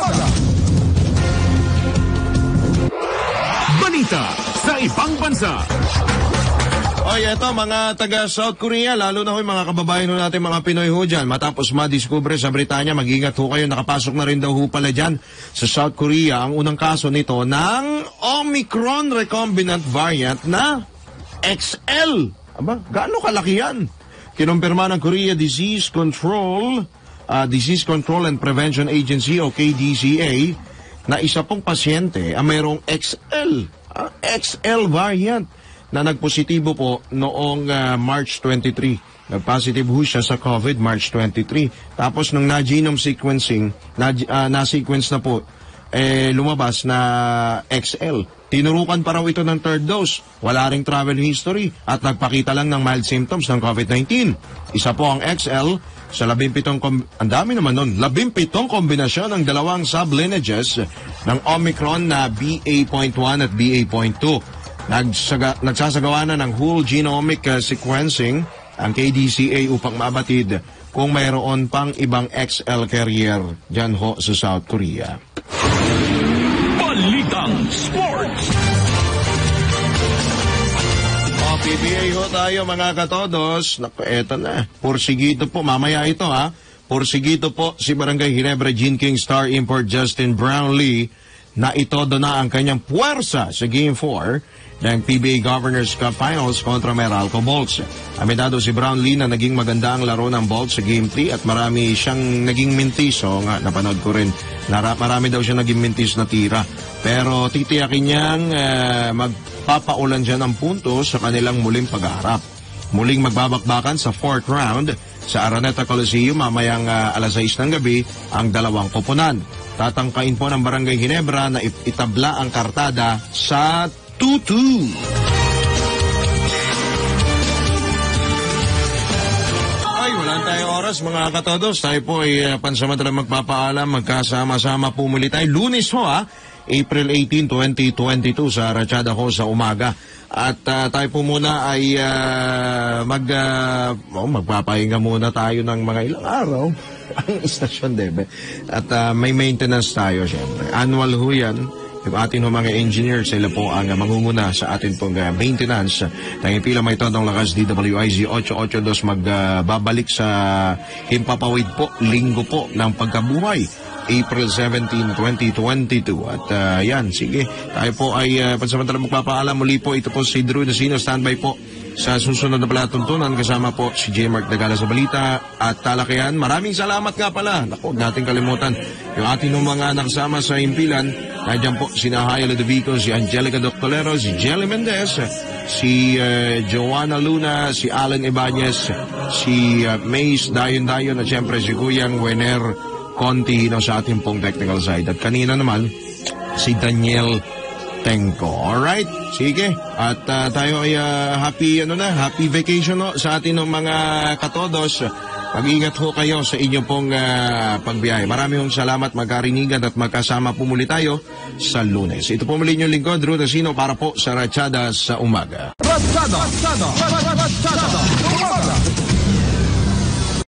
Balita sa ibang bansa. Oy, eto mga taga South Korea, lalo na ho yung mga kababayan ho natin, mga Pinoy ho dyan. Matapos madiskubre sa Britanya, mag-ingat ho kayo, nakapasok na rin daw ho pala dyan sa South Korea ang unang kaso nito ng Omicron recombinant variant na X L. Aba, gaano kalaki yan? Kinumpirma ng Korea Disease Control, uh, Disease Control and Prevention Agency o K D C A na isa pong pasyente ang mayroong X L, uh, X L variant na nagpositibo po noong uh, March twenty-three. Nag-positive ho siya sa COVID March twenty-three. Tapos nung na-genome sequencing, na, uh, na-sequence na po, eh, lumabas na X L. Tinurukan pa raw ito ng third dose. Wala ring travel history at nagpakita lang ng mild symptoms ng COVID nineteen. Isa po ang X L sa labimpitong, ang dami naman nun, labimpitong kombinasyon ng dalawang sublineages ng Omicron na B A point one at B A point two. Nagsaga, nagsasagawa na ng whole genomic uh, sequencing ang K D C A upang mabatid kung mayroon pang ibang X L carrier dyan ho sa South Korea. Balitang Sports. O, P B A ho tayo mga katodos. Naku, eto na. Porsigito po, mamaya ito ha. Porsigito po si Barangay Ginebra Gene King Star Import Justin Brownlee na itodo na ang kanyang puwersa sa Game four ng P B A Governors Cup Finals kontra Meralco Bolts. Amedado si Brownlee na naging maganda ang laro ng Bolts sa Game three at marami siyang naging mintis. So nga, napanood ko rin. Nara, marami daw siya naging mintis na tira. Pero titiyakin niyang uh, magpapaulan siya ng puntos sa kanilang muling pagharap. Muling magbabakbakan sa fourth round sa Araneta Coliseum mamayang uh, alas sais ng gabi ang dalawang koponan. Tatangkain po ng Barangay Ginebra na itabla ang kartada sa two two. Ay, wala tayong oras mga katodos. Tayo po ay uh, pansamantalang magpapaalam. Magkasama-sama po muli tayo. Lunes ho ha, April eighteenth, twenty twenty-two sa Ratchada ho sa umaga. At uh, tayo po muna ay uh, mag, uh, oh, magpapahinga muna tayo ng mga ilang araw ang istasyon, Debe. At uh, may maintenance tayo, syempre. Annual ho yan. Yung ating mga engineers, sila po ang uh, mangunguna sa atin pong uh, maintenance. Tanging pila may todong lakas D W I Z eight eight two magbabalik uh, sa Himpapawid po, linggo po ng pagkabuhay. April seventeenth, twenty twenty-two. At uh, yan, sige. Tayo po ay uh, pansamantalang magpapaalam muli po. Ito po si Drew Nasino, standby po sa susunod na palatuntunan. Kasama po si J. Mark Dagala sa balita at talakayan. Maraming salamat nga pala. Naku, huwag natin kalimutan yung ating mga nakasama sa impilan. Nandiyan po si Nahaya Ludovico, si Angelica Doctolero, si Jelly Mendez, si uh, Joanna Luna, si Alan Ibanez, si uh, Mace Dayon Dayon at siyempre si Kuyang Wener Conti no, sa ating pong technical side. At kanina naman, si Daniel Tengko. Alright? Sige. At uh, tayo ay uh, happy, ano na, happy vacation no, sa ating mga katodos. Mag-ingat ho kayo sa inyong pong uh, pagbiyahe. Maraming salamat, magkarinigan at magkasama po muli tayo sa Lunes. Ito po muli inyong lingkod, Drew Nasino, para po sa Ratchada sa umaga. Ratchada! Ratchada! Ratchada!